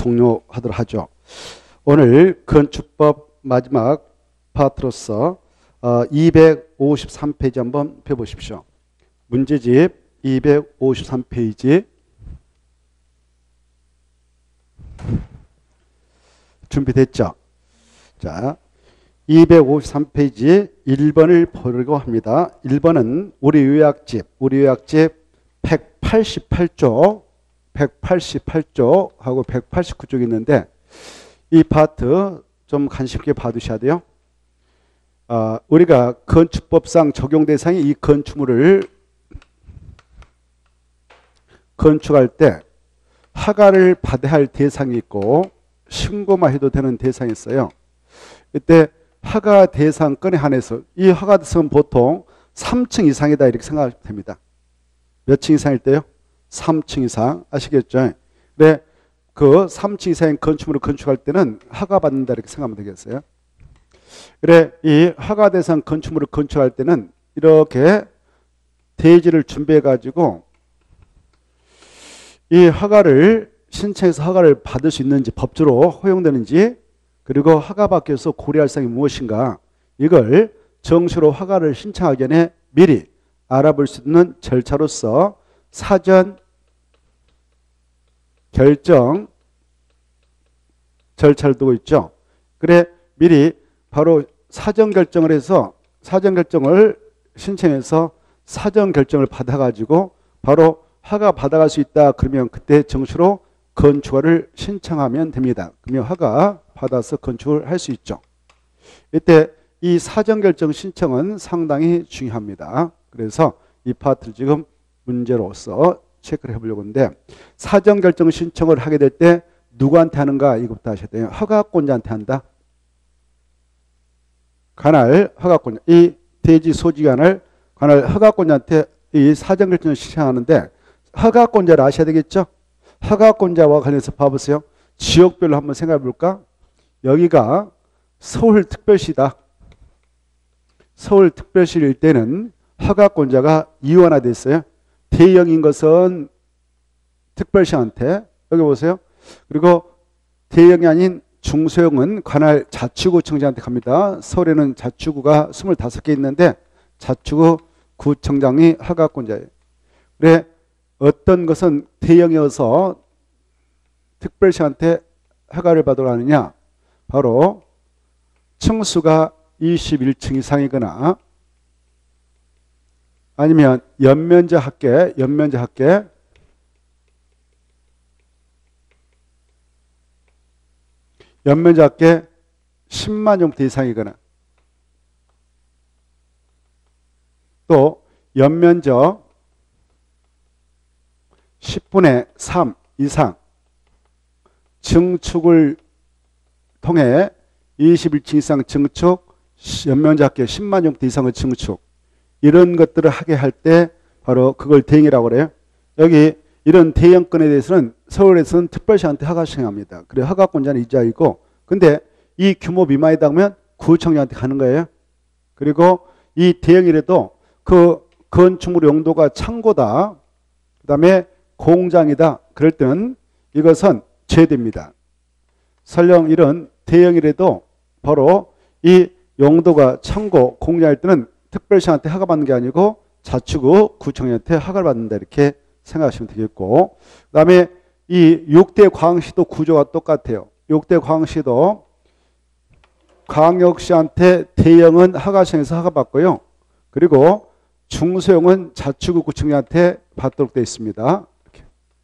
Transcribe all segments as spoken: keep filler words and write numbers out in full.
종료하도록 하죠. 오늘 건축법 마지막 파트로서 어, 이백오십삼 페이지 한번 펴보십시오. 문제집 이백오십삼 페이지 준비됐죠? 자, 이백오십삼 페이지 일 번을 보려고 합니다. 일 번은 우리 요약집, 우리 요약집 백팔십팔 쪽, 백팔십팔 쪽하고 백팔십구 쪽이 있는데 이 파트 좀 관심 있게 봐두셔야 돼요. 어, 우리가 건축법상 적용 대상이 이 건축물을 건축할 때 허가를 받아야 할 대상이 있고 신고만 해도 되는 대상이 있어요. 이때 허가 대상권에 한해서 이 허가 대상은 보통 삼 층 이상이다 이렇게 생각하시면 됩니다. 몇 층 이상일 때요? 삼 층 이상 아시겠죠? 네, 그 삼 층 이상의 건축물을 건축할 때는 허가 받는다 이렇게 생각하면 되겠어요. 그래, 이 허가 대상 건축물을 건축할 때는 이렇게 대지를 준비해 가지고 이 허가를 신청해서 허가를 받을 수 있는지 법적으로 허용되는지 그리고 허가받기 위해서 고려할 사항이 무엇인가 이걸 정식으로 허가를 신청하기 전에 미리 알아볼 수 있는 절차로서 사전 결정 절차를 두고 있죠. 그래 미리 바로 사전 결정을 해서 사전 결정을 신청해서 사전 결정을 받아가지고 바로 허가 받아갈 수 있다 그러면 그때 정식으로 건축허를 신청하면 됩니다. 그러면 허가 받아서 건축을 할 수 있죠. 이때 이 사전 결정 신청은 상당히 중요합니다. 그래서 이 파트를 지금 문제로서 체크를 해보려고 하는데 사전 결정 신청을 하게 될 때 누구한테 하는가 이것부터 하셔야 돼요. 허가권자한테 한다. 관할 허가권자, 이 대지 소지 관할 관할 허가권자한테 이 사전 결정을 신청하는데 허가권자를 아셔야 되겠죠. 허가권자와 관련해서 봐보세요. 지역별로 한번 생각해 볼까? 여기가 서울특별시다. 서울특별시일 때는 허가권자가 이원화되어 있어요. 대형인 것은 특별시한테 여기 보세요. 그리고 대형이 아닌 중소형은 관할 자치구청장한테 갑니다. 서울에는 자치구가 스물다섯 개 있는데 자치구 구청장이 허가권자예요. 그래 어떤 것은 대형이어서 특별시한테 허가를 받으러 하느냐? 바로 층수가 이십일 층 이상이거나 아니면 연면적 합계, 연면적 합계 연면적 합계 십만 제곱미터 이상이거나 또 연면적 십분의 삼 이상 증축을 통해 이십일 층 이상 증축, 연면적 합계 십만 제곱미터 이상의 증축 이런 것들을 하게 할 때 바로 그걸 대행이라고 그래요. 여기 이런 대형건에 대해서는 서울에서는 특별시한테 허가 신청합니다. 그래 허가권자는 이 자이고 근데 이 규모 미만이다 하면 구청장한테 가는 거예요. 그리고 이 대형이라도 그 건축물 용도가 창고다. 그 다음에 공장이다. 그럴 때는 이것은 제외됩니다. 설령 이런 대형이라도 바로 이 용도가 창고, 공장일 때는 특별시한테 허가받는 게 아니고 자치구, 구청장한테 허가를 받는다 이렇게 생각하시면 되겠고 그 다음에 이 육 대 광역시도 구조가 똑같아요. 육 대 광역시도 광역시한테 대형은 허가청에서 허가받고요. 그리고 중소형은 자치구, 구청장한테 받도록 되어 있습니다. 이렇게.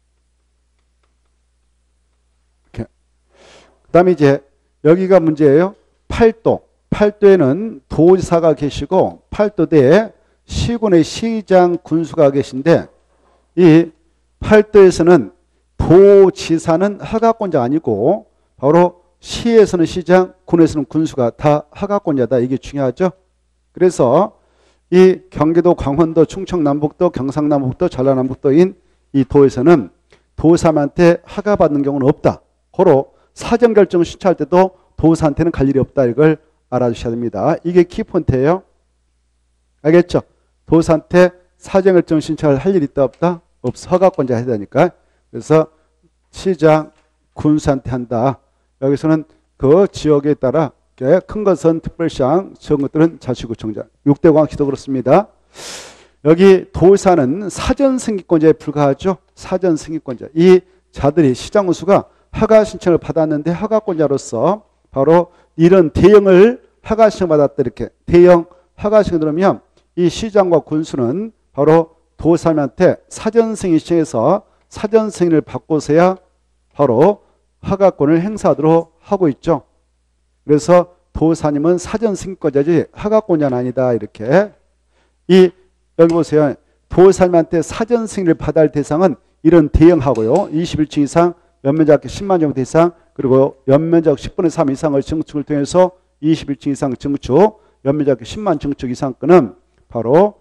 이렇게. 그 다음에 이제 여기가 문제예요. 팔도. 팔도에는 도지사가 계시고 팔도대에 시군의 시장, 군수가 계신데 이 팔도에서는 도지사는 허가권자가 아니고 바로 시에서는 시장, 군에서는 군수가 다 허가권자다. 이게 중요하죠. 그래서 이 경기도, 강원도, 충청, 남북도, 경상남북도, 전라남북도인 이 도에서는 도사한테 허가받는 경우는 없다. 호로 사전결정 신청할 때도 도사한테는 갈 일이 없다. 이걸 알아주셔야 됩니다. 이게 키포인트예요. 알겠죠? 도사한테 사전결정 신청을 할 일이 있다 없다? 없어. 허가권자 해야 되니까. 그래서 시장, 군수한테 한다. 여기서는 그 지역에 따라 큰 것은 특별시장, 적은 것들은 자치구청장. 육 대 광역시도 그렇습니다. 여기 도사는 사전 승인권자에 불과하죠. 사전 승인권자. 이 자들이 시장군수가 허가 신청을 받았는데 허가권자로서 바로 이런 대형을 허가 신청 받았다. 이렇게 대형 허가 신청 들으면 이 시장과 군수는 바로 도사님한테 사전 승인 신청해서 사전 승인을 받고서야 바로 허가권을 행사하도록 하고 있죠. 그래서 도사님은 사전 승인권자지 허가권자는 아니다. 이렇게. 이 여기 보세요. 도사님한테 사전 승인을 받아야 할 대상은 이런 대형하고요. 이십일 층 이상, 연면적 십만 정도 이상, 그리고 연면적 십분의 삼 이상의 증축을 통해서 이십일 층 이상 증축, 연면적 십만 증축 이상 건은 바로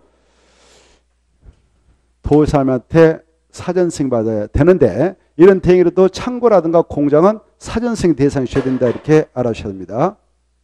도사님한테 사전 승인 받아야 되는데, 이런 대행으로도 창고라든가 공장은 사전 승인 대상이 있어야 된다. 이렇게 알아주셔야 됩니다.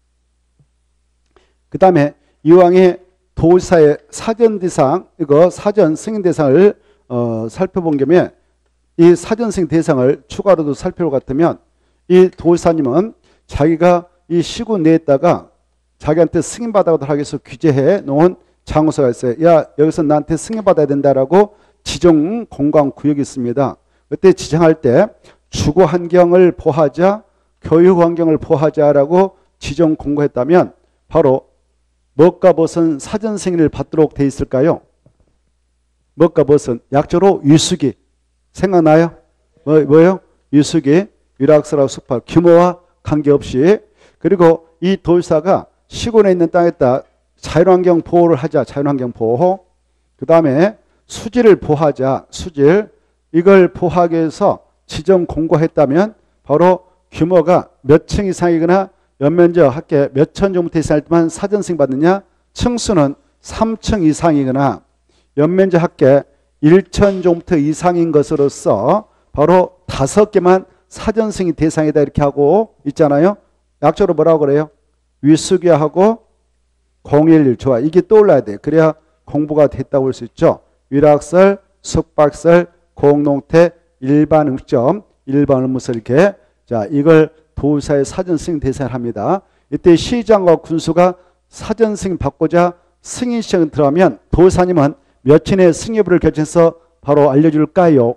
그 다음에 이왕에 도사의 사전 대상, 이거 사전 승인 대상을 어, 살펴본 겸에 이 사전 승인 대상을 추가로도 살펴볼 것 같으면 이 도사님은 자기가 이 시군 내에다가 자기한테 승인받아가도록 하기 위해서 규제해 놓은 장소가 있어요. 야, 여기서 나한테 승인받아야 된다라고 지정 공간구역이 있습니다. 그때 지정할 때 주거 환경을 보호하자, 교육 환경을 보호하자라고 지정 공고했다면 바로 무엇과 무엇은 사전 승인을 받도록 돼 있을까요? 무엇과 무엇은 약조로 위수기. 생각나요? 뭐, 뭐예요? 위수기, 위락서라고 숙파, 규모와 관계없이. 그리고 이 도사가 시군에 있는 땅에다 자연환경 보호를 하자. 자연환경 보호. 그 다음에 수질을 보호하자. 수질. 이걸 보호하기 위해서 지정 공고했다면 바로 규모가 몇 층 이상이거나 연면적 합계 몇 천 정도 이상일 때만 사전 승인 받느냐? 층수는 삼 층 이상이거나 연면적 합계 천 정도 이상인 것으로서 바로 다섯 개만 사전 승인 대상이다. 이렇게 하고 있잖아요. 약조로 뭐라고 그래요? 위수기하고 공일일. 좋아. 이게 떠올라야 돼. 그래야 공부가 됐다고 볼 수 있죠. 위락설, 숙박설, 공농태, 일반 음식점, 일반 업무설 이렇게. 자, 이걸 도사의 사전 승인 대상을 합니다. 이때 시장과 군수가 사전 승인 받고자 승인 신청을 들어가면 도사님은 며칠 내에 승인 여부를 결정해서 바로 알려줄까요?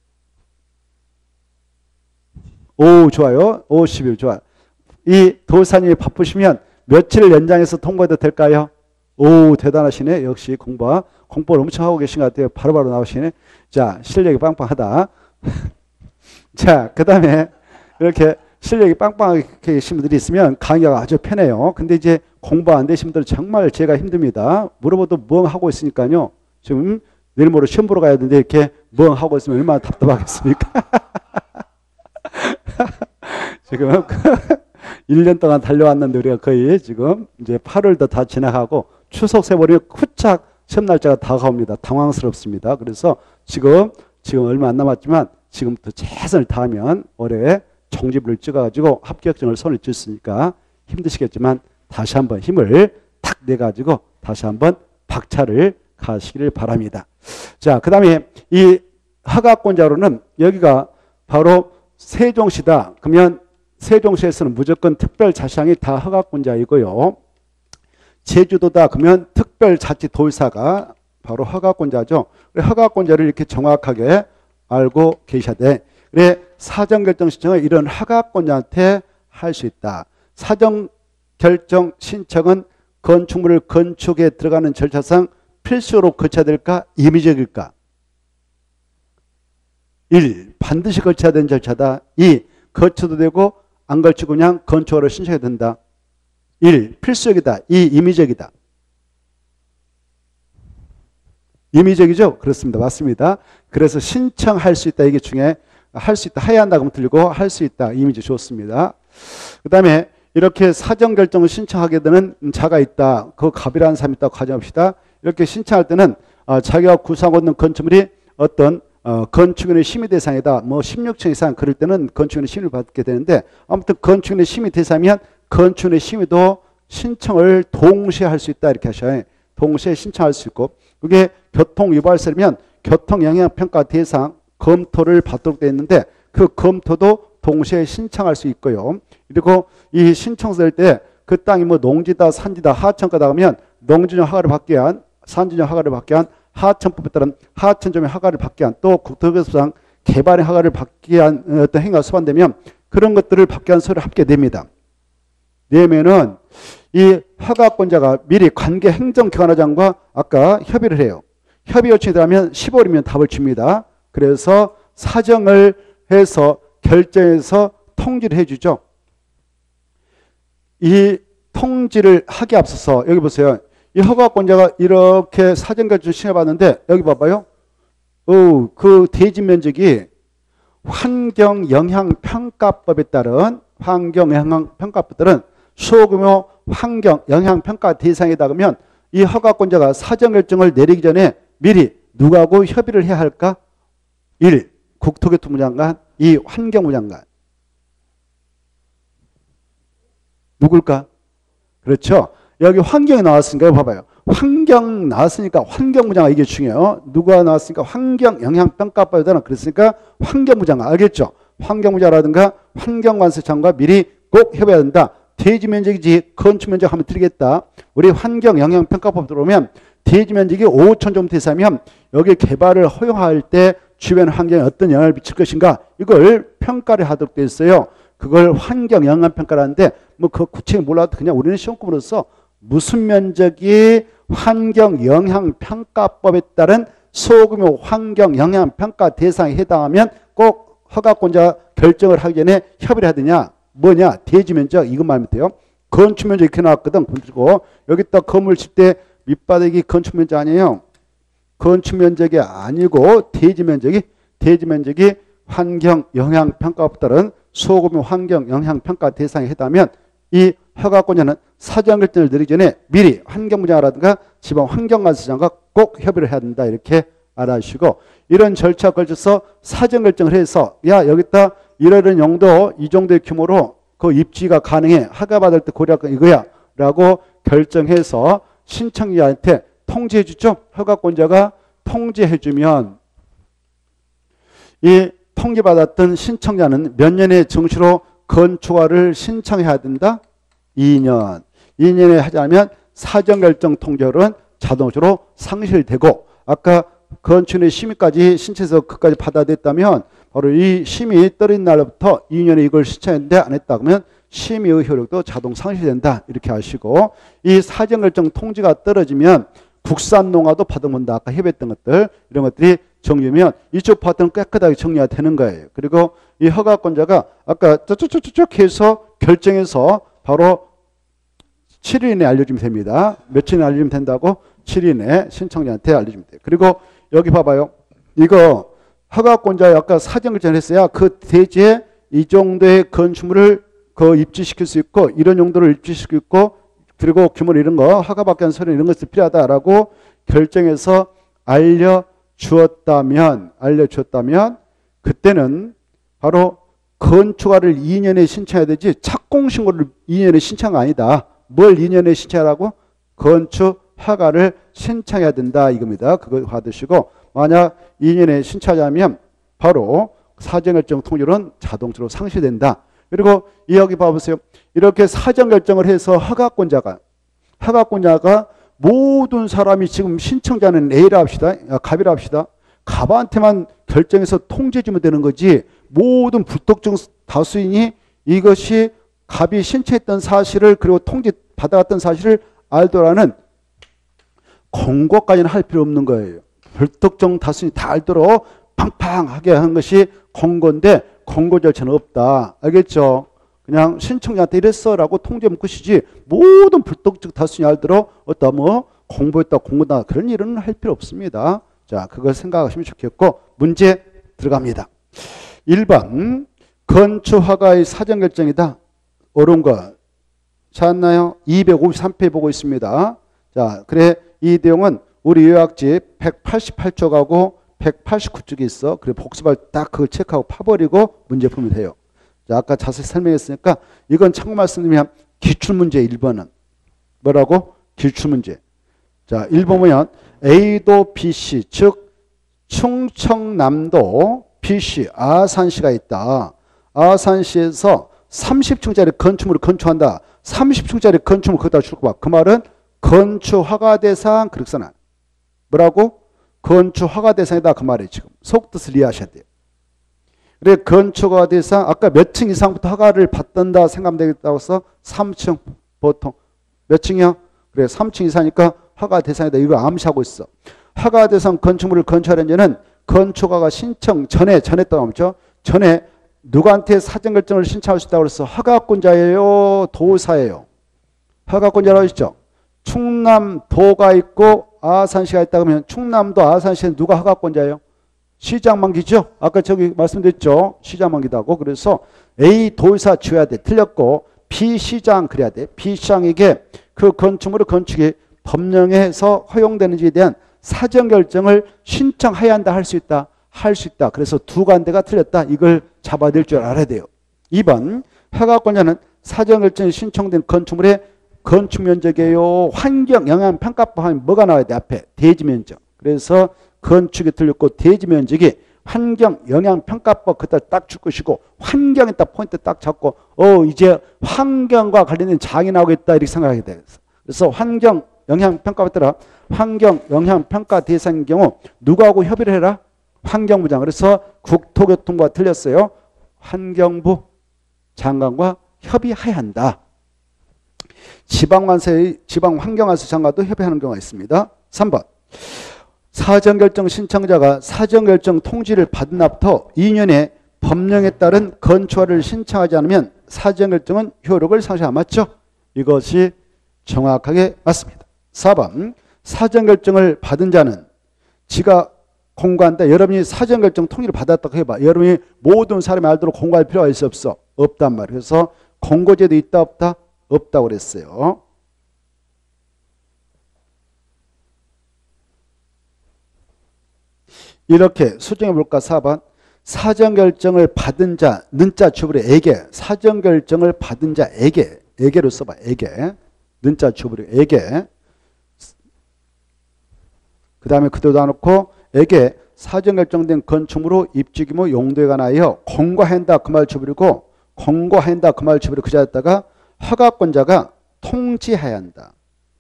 오, 좋아요. 오십 일 좋아요. 이 도사님이 바쁘시면 며칠을 연장해서 통보해도 될까요? 오, 대단하시네. 역시 공부 공부를 엄청 하고 계신 것 같아요. 바로바로 나오시네. 자, 실력이 빵빵하다. 자, 그 다음에 이렇게 실력이 빵빵하게 계신 분들이 있으면 강의가 아주 편해요. 근데 이제 공부 안 되신 분들은 정말 제가 힘듭니다. 물어봐도 멍하고 있으니까요. 지금 내일 모레 시험 보러 가야 되는데 이렇게 멍하고 있으면 얼마나 답답하겠습니까? 지금 일 년 동안 달려왔는데 우리가 거의 지금 이제 팔월도 다 지나가고 추석 세월이 후착 시험 날짜가 다가옵니다. 당황스럽습니다. 그래서 지금 지금 얼마 안 남았지만 지금부터 최선을 다하면 올해 종지부를 찍어가지고 합격증을 손에 쥐었으니까 힘드시겠지만 다시 한번 힘을 탁 내가지고 다시 한번 박차를 가시기를 바랍니다. 자, 그 다음에 이 허가권자로는 여기가 바로 세종시다. 그러면 세종시에서는 무조건 특별자치장이 다 허가권자이고요. 제주도다. 그러면 특별자치도지사가 바로 허가권자죠. 허가권자를 이렇게 정확하게 알고 계셔야 돼. 그래, 사전결정 신청을 이런 허가권자한테 할 수 있다. 사전결정 신청은 건축물을 건축에 들어가는 절차상 필수로 거쳐야 될까? 임의적일까? 일. 반드시 거쳐야 되는 절차다. 이. 거쳐도 되고 안 걸치고 그냥 건축으로 신청해야 된다. 일. 필수적이다. 이. 임의적이다. 임의적이죠? 그렇습니다. 맞습니다. 그래서 신청할 수 있다. 이게 중에 할 수 있다. 해야 한다고 들리고 할 수 있다. 이미지 좋습니다. 그 다음에 이렇게 사전결정을 신청하게 되는 자가 있다. 그 갑이라는 사람이 있다고 가정합시다. 이렇게 신청할 때는 어, 자기가 구상하고 있는 건축물이 어떤 어, 건축인의 심의 대상이다. 뭐 십육 층 이상 그럴 때는 건축인의 심의를 받게 되는데 아무튼 건축인의 심의 대상이면 건축인의 심의도 신청을 동시에 할 수 있다. 이렇게 하셔요. 동시에 신청할 수 있고 그게 교통유발설이면 교통영향평가 대상 검토를 받도록 되어 있는데 그 검토도 동시에 신청할 수 있고요. 그리고 이 신청서일 때 그 땅이 뭐 농지다 산지다 하천가다 하면 농지적 허가를 받기 위한 산지적 허가를 받기 위한 하천법에 따른 하천점의 허가를 받기 위한 또 국토교섭상 개발의 허가를 받기 위한 어떤 행위가 수반되면 그런 것들을 받기 위한 서류를 합게 됩니다. 내면은 이 허가권자가 미리 관계 행정기관장과 아까 협의를 해요. 협의 요청이 들어가면 십오 일이면 답을 줍니다. 그래서 사정을 해서 결정해서 통지를 해주죠. 이 통지를 하기 앞서서 여기 보세요. 이 허가권자가 이렇게 사정결정을 신청해봤는데 여기 봐봐요. 오, 그 대지 면적이 환경영향평가법에 따른 환경영향평가법에 따른 소규모 환경영향평가 대상이다 그러면 이 허가권자가 사정결정을 내리기 전에 미리 누구하고 협의를 해야 할까? 일. 국토교통부 장관, 이 환경부 장관. 누굴까? 그렇죠. 여기 환경이 나왔으니까 봐봐요. 환경 나왔으니까 환경부 장관 이게 중요해요. 누가 나왔으니까 환경영향평가법에 따른 그랬으니까 환경부 장관 알겠죠? 환경부 장관이라든가 환경관세 장관과 미리 꼭 협의해야 된다. 대지 면적이지 건축 면적 하면 드리겠다. 우리 환경영향평가법 들어오면 대지 면적이 오천 제곱미터 이상이면 여기 개발을 허용할 때 주변 환경에 어떤 영향을 미칠 것인가 이걸 평가를 하도록 되어 있어요. 그걸 환경영향평가라는데 뭐 그 구체적인 몰라도 그냥 우리는 시험금으로서 무슨 면적이 환경영향평가법에 따른 소규모 환경영향평가 대상에 해당하면 꼭 허가권자가 결정을 하기 전에 협의를 하느냐 뭐냐 대지 면적 이것만 하면 돼요. 건축 면적 이렇게 나왔거든. 그리고 여기다 건물 칠 때 밑바닥이 건축 면적 아니에요. 건축 면적이 아니고 대지 면적이 대지 면적이 환경 영향 평가법에 따른 소규모 환경 영향 평가 대상에 해당하면 이 허가권자는 사전 결정을 내리기 전에 미리 환경부장이라든가 지방 환경관세청과 꼭 협의를 해야 된다. 이렇게 알아주시고 이런 절차에 걸쳐서 사전 결정을 해서 야 여기다 이러이런 용도 이 정도의 규모로 그 입지가 가능해 허가받을 때 고려할 건 이거야 라고 결정해서 신청자한테 통지해 주죠. 허가권자가 통지해 주면 이 통지받았던 신청자는 몇 년의 정시로 건축허가를 신청해야 된다? 이 년. 이 년에 하자면 사전결정 통지율은 자동적으로 상실되고 아까 건축의 심의까지 신청해서 그까지 받아냈다면 바로 이 심의 떨어진 날부터 이 년에 이걸 신청했는데 안 했다 그러면 심의의 효력도 자동 상실된다. 이렇게 아시고 이 사전결정 통지가 떨어지면 국산 농가도 받아본다. 아까 협의했던 것들 이런 것들이 정리면 이쪽 파트는 깨끗하게 정리가 되는 거예요. 그리고 이 허가권자가 아까 쭉쭉쭉쭉 해서 결정해서 바로 칠 일 이내에 알려주면 됩니다. 며칠 이내에 알려주면 된다고? 칠 일 이내에 신청자한테 알려주면 돼요. 그리고 여기 봐봐요. 이거 허가권자 아까 사정결정을 했어요. 그 대지에 이 정도의 건축물을 그 입지시킬 수 있고 이런 용도를 입지시킬 수 있고 그리고 규모를 이런 거 허가받기 위한 서류 이런 것이 필요하다라고 결정해서 알려주었다면 알려주었다면 그때는 바로 건축허가를 이 년에 신청해야 되지 착공신고를 이 년에 신청 아니다. 뭘 이 년에 신청하라고? 건축허가를 신청해야 된다 이겁니다. 그거 받으시고 만약 이 년에 신청하자면 바로 사전결정 통지율은 자동적으로 상실된다. 그리고 여기 봐보세요. 이렇게 사전결정을 해서 허가권자가 허가권자가 모든 사람이 지금 신청자는 A라 합시다. 갑이라 합시다. 갑한테만 결정해서 통지해 주면 되는 거지 모든 불특정 다수인이 이것이 갑이 신청했던 사실을 그리고 통지 받아갔던 사실을 알더라는 공고까지는 할 필요 없는 거예요. 불특정 다수인이 다 알도록 팡팡하게 하는 것이 공고인데 공고 절차는 없다. 알겠죠? 그냥 신청자한테 이랬어라고 통지하면 끝이지 모든 불특정 다수인이 알도록 어떤 뭐 공부했다 공부다 그런 일은 할 필요 없습니다. 자, 그걸 생각하시면 좋겠고 문제 들어갑니다. 일 번 건축허가의 사전결정이다. 옳은 거 찾았나요? 이백오십삼 페이지 보고 있습니다. 자, 그래 이 내용은 우리 요약지 백팔십팔 쪽하고 백팔십구 쪽에 있어. 그래 복습할 딱 그걸 체크하고 파버리고 문제 풀면 돼요. 자, 아까 자세히 설명했으니까 이건 참고 말씀드리면 기출문제 일 번은 뭐라고? 기출문제. 자, 일 번 보면 A도 B씨 즉 충청남도 B씨 아산시가 있다. 아산시에서 삼십 층짜리 건축물을 건축한다. 삼십 층짜리 건축물 거기다 줄 거봐. 그 말은 건축 허가 대상 그렇게 써놔. 뭐라고? 건축 허가 대상이다. 그 말이에요. 지금 속뜻을 이해하셔야 돼요. 그래 건축 허가 대상 아까 몇 층 이상부터 허가를 받던다 생각하면 되겠다고 해서 삼 층 보통 몇 층이야? 그래 삼 층 이상이니까 허가 대상이다. 이거 암시하고 있어. 허가 대상 건축물을 건축하려는 자는 건축 허가 신청 전에 전에 또 나오죠. 전에 누구한테 사전 결정을 신청할 수 있다고 그래서 허가권자예요, 도사예요. 허가권자라고 했죠. 충남도가 있고 아산시가 있다 그러면 충남도 아산시는 누가 허가권자예요? 시장만기죠. 아까 저기 말씀드렸죠. 시장만기다고. 그래서 A 도사 지어야 돼. 틀렸고 B 시장 그래야 돼. B 시장에게 그 건축물의 건축이 법령에서 허용되는지에 대한 사전 결정을 신청해야 한다. 할 수 있다. 할 수 있다. 그래서 두 관대가 틀렸다. 이걸 잡아야 될 줄 알아야 돼요. 이 번 허가권자는 사전 결정이 신청된 건축물의 건축 면적이에요. 환경 영향 평가법 하면 뭐가 나와야 돼? 앞에 대지 면적. 그래서 건축이 틀렸고 대지 면적이 환경 영향 평가법 그때 딱 줄 것이고 환경에 딱 포인트 딱 잡고 어 이제 환경과 관련된 장이 나오겠다 이렇게 생각하게 돼요. 그래서 환경 영향 평가법 따라 환경 영향 평가 대상인 경우 누구하고 협의를 해라? 환경부장. 그래서 국토교통부가 틀렸어요. 환경부 장관과 협의해야 한다. 지방관세의 지방환경관세 장관도 협의하는 경우가 있습니다. 삼 번 사전결정 신청자가 사전결정 통지를 받은 앞부터 이 년에 법령에 따른 건축허가를 신청하지 않으면 사전결정은 효력을 상실하지 맞죠? 이것이 정확하게 맞습니다. 사 번 사전결정을 받은 자는 지가 공고한다. 여러분이 사전결정 통지를 받았다고 해봐. 여러분이 모든 사람이 알도록 공고할 필요가 있어 없어? 없단 말이에요. 그래서 공고제도 있다 없다? 없다고 그랬어요. 이렇게 수정해 볼까? 사 번 사전결정을 받은 자 는자 주부리 에게 사전결정을 받은 자에게 에게로 써봐. 에게 는자 주부리 에게 그 다음에 그대로 놔놓고 에게 사전결정된 건축물로 입지규모 용도에 관하여 공고한다 그 말 주부리고 공고한다 그 말 주부리 그 자리에다가 허가권자가 통지해야 한다.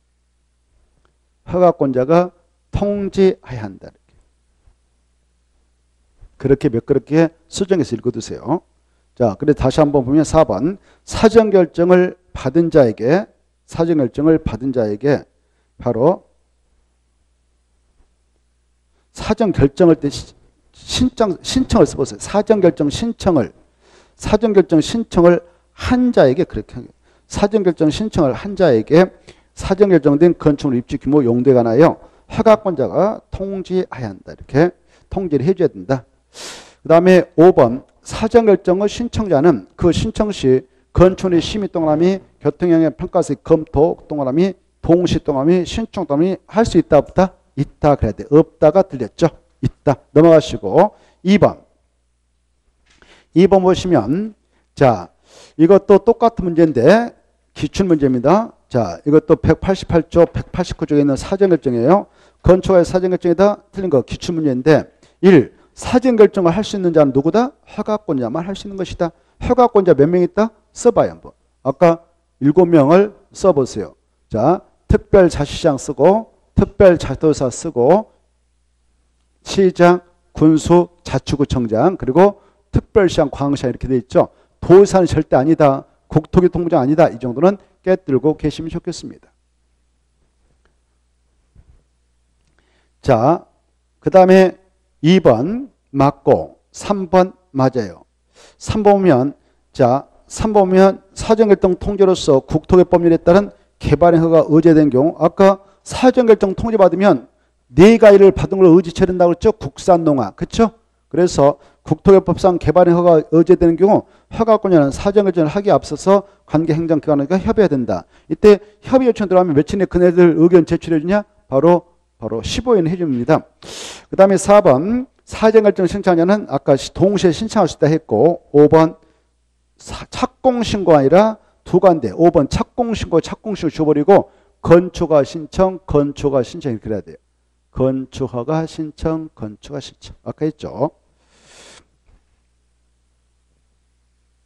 허가권자가 통지해야 한다. 그렇게 몇 그렇게 수정해서 읽어두세요. 자, 그래 다시 한번 보면 사 번 사전결정을 받은 자에게 사전결정을 받은 자에게 바로 사전결정할 때 신청, 신청을 써보세요. 사전결정 신청을 사전결정 신청을 한 자에게 그렇게 하는 거예요. 사전결정 신청을 한 자에게 사전결정된 건축물 입지 규모 용도에 관하여 허가권자가 통지해야 한다. 이렇게 통지를 해줘야 된다. 그 다음에 오 번 사전결정의 신청자는 그 신청 시 건축의 심의 동그라미 교통영향 평가세 검토 동그라미 동시 동그라미 신청 동그라미 할 수 있다 없다? 있다 그래야 돼. 없다가 들렸죠? 있다. 넘어가시고 이 번 이 번 보시면 자 이것도 똑같은 문제인데 기출문제입니다. 자 이것도 백팔십팔 조 백팔십구 조에 있는 사전결정이에요. 건축의 사전결정이다 틀린 거 기출문제인데 일. 사전결정을 할 수 있는 자는 누구다? 허가권자만 할 수 있는 것이다. 허가권자 몇 명 있다? 써봐요 한번. 아까 일곱 명을 써보세요. 자 특별자치시장 쓰고 특별자치도사 쓰고 시장, 군수, 자치구청장 그리고 특별시장, 광시장 이렇게 돼 있죠. 도사는 절대 아니다. 국토교통부장 아니다. 이 정도는 깨뜨리고 계시면 좋겠습니다. 자, 그 다음에 이 번 맞고 삼 번 맞아요. 삼 번 보면 자, 삼 번 보면 사전결정 통지로서 국토개법률에 따른 개발행 허가 의제된 경우 아까 사전결정 통지 받으면 네 가지를 받은 걸 의지처리한다고 했죠. 국산농화. 그렇죠? 그래서 국토개법상 개발행 허가 의제되는 경우 허가권자는 사전결정을 하기에 앞서서 관계행정기관과 협의해야 된다. 이때 협의 요청 들어가면 며칠 내에 그네들 의견 제출해 주냐? 바로 바로 십오 일 해줍니다. 그 다음에 사 번 사전결정 신청자는 아까 동시에 신청할 수 있다 했고 오 번 착공신고가 아니라 두 관대 오 번 착공신고 착공신고 줘버리고 건축허가 신청 건축허가 신청 이렇게 해야 돼요. 건축허가 신청 건축허가 신청 아까 했죠.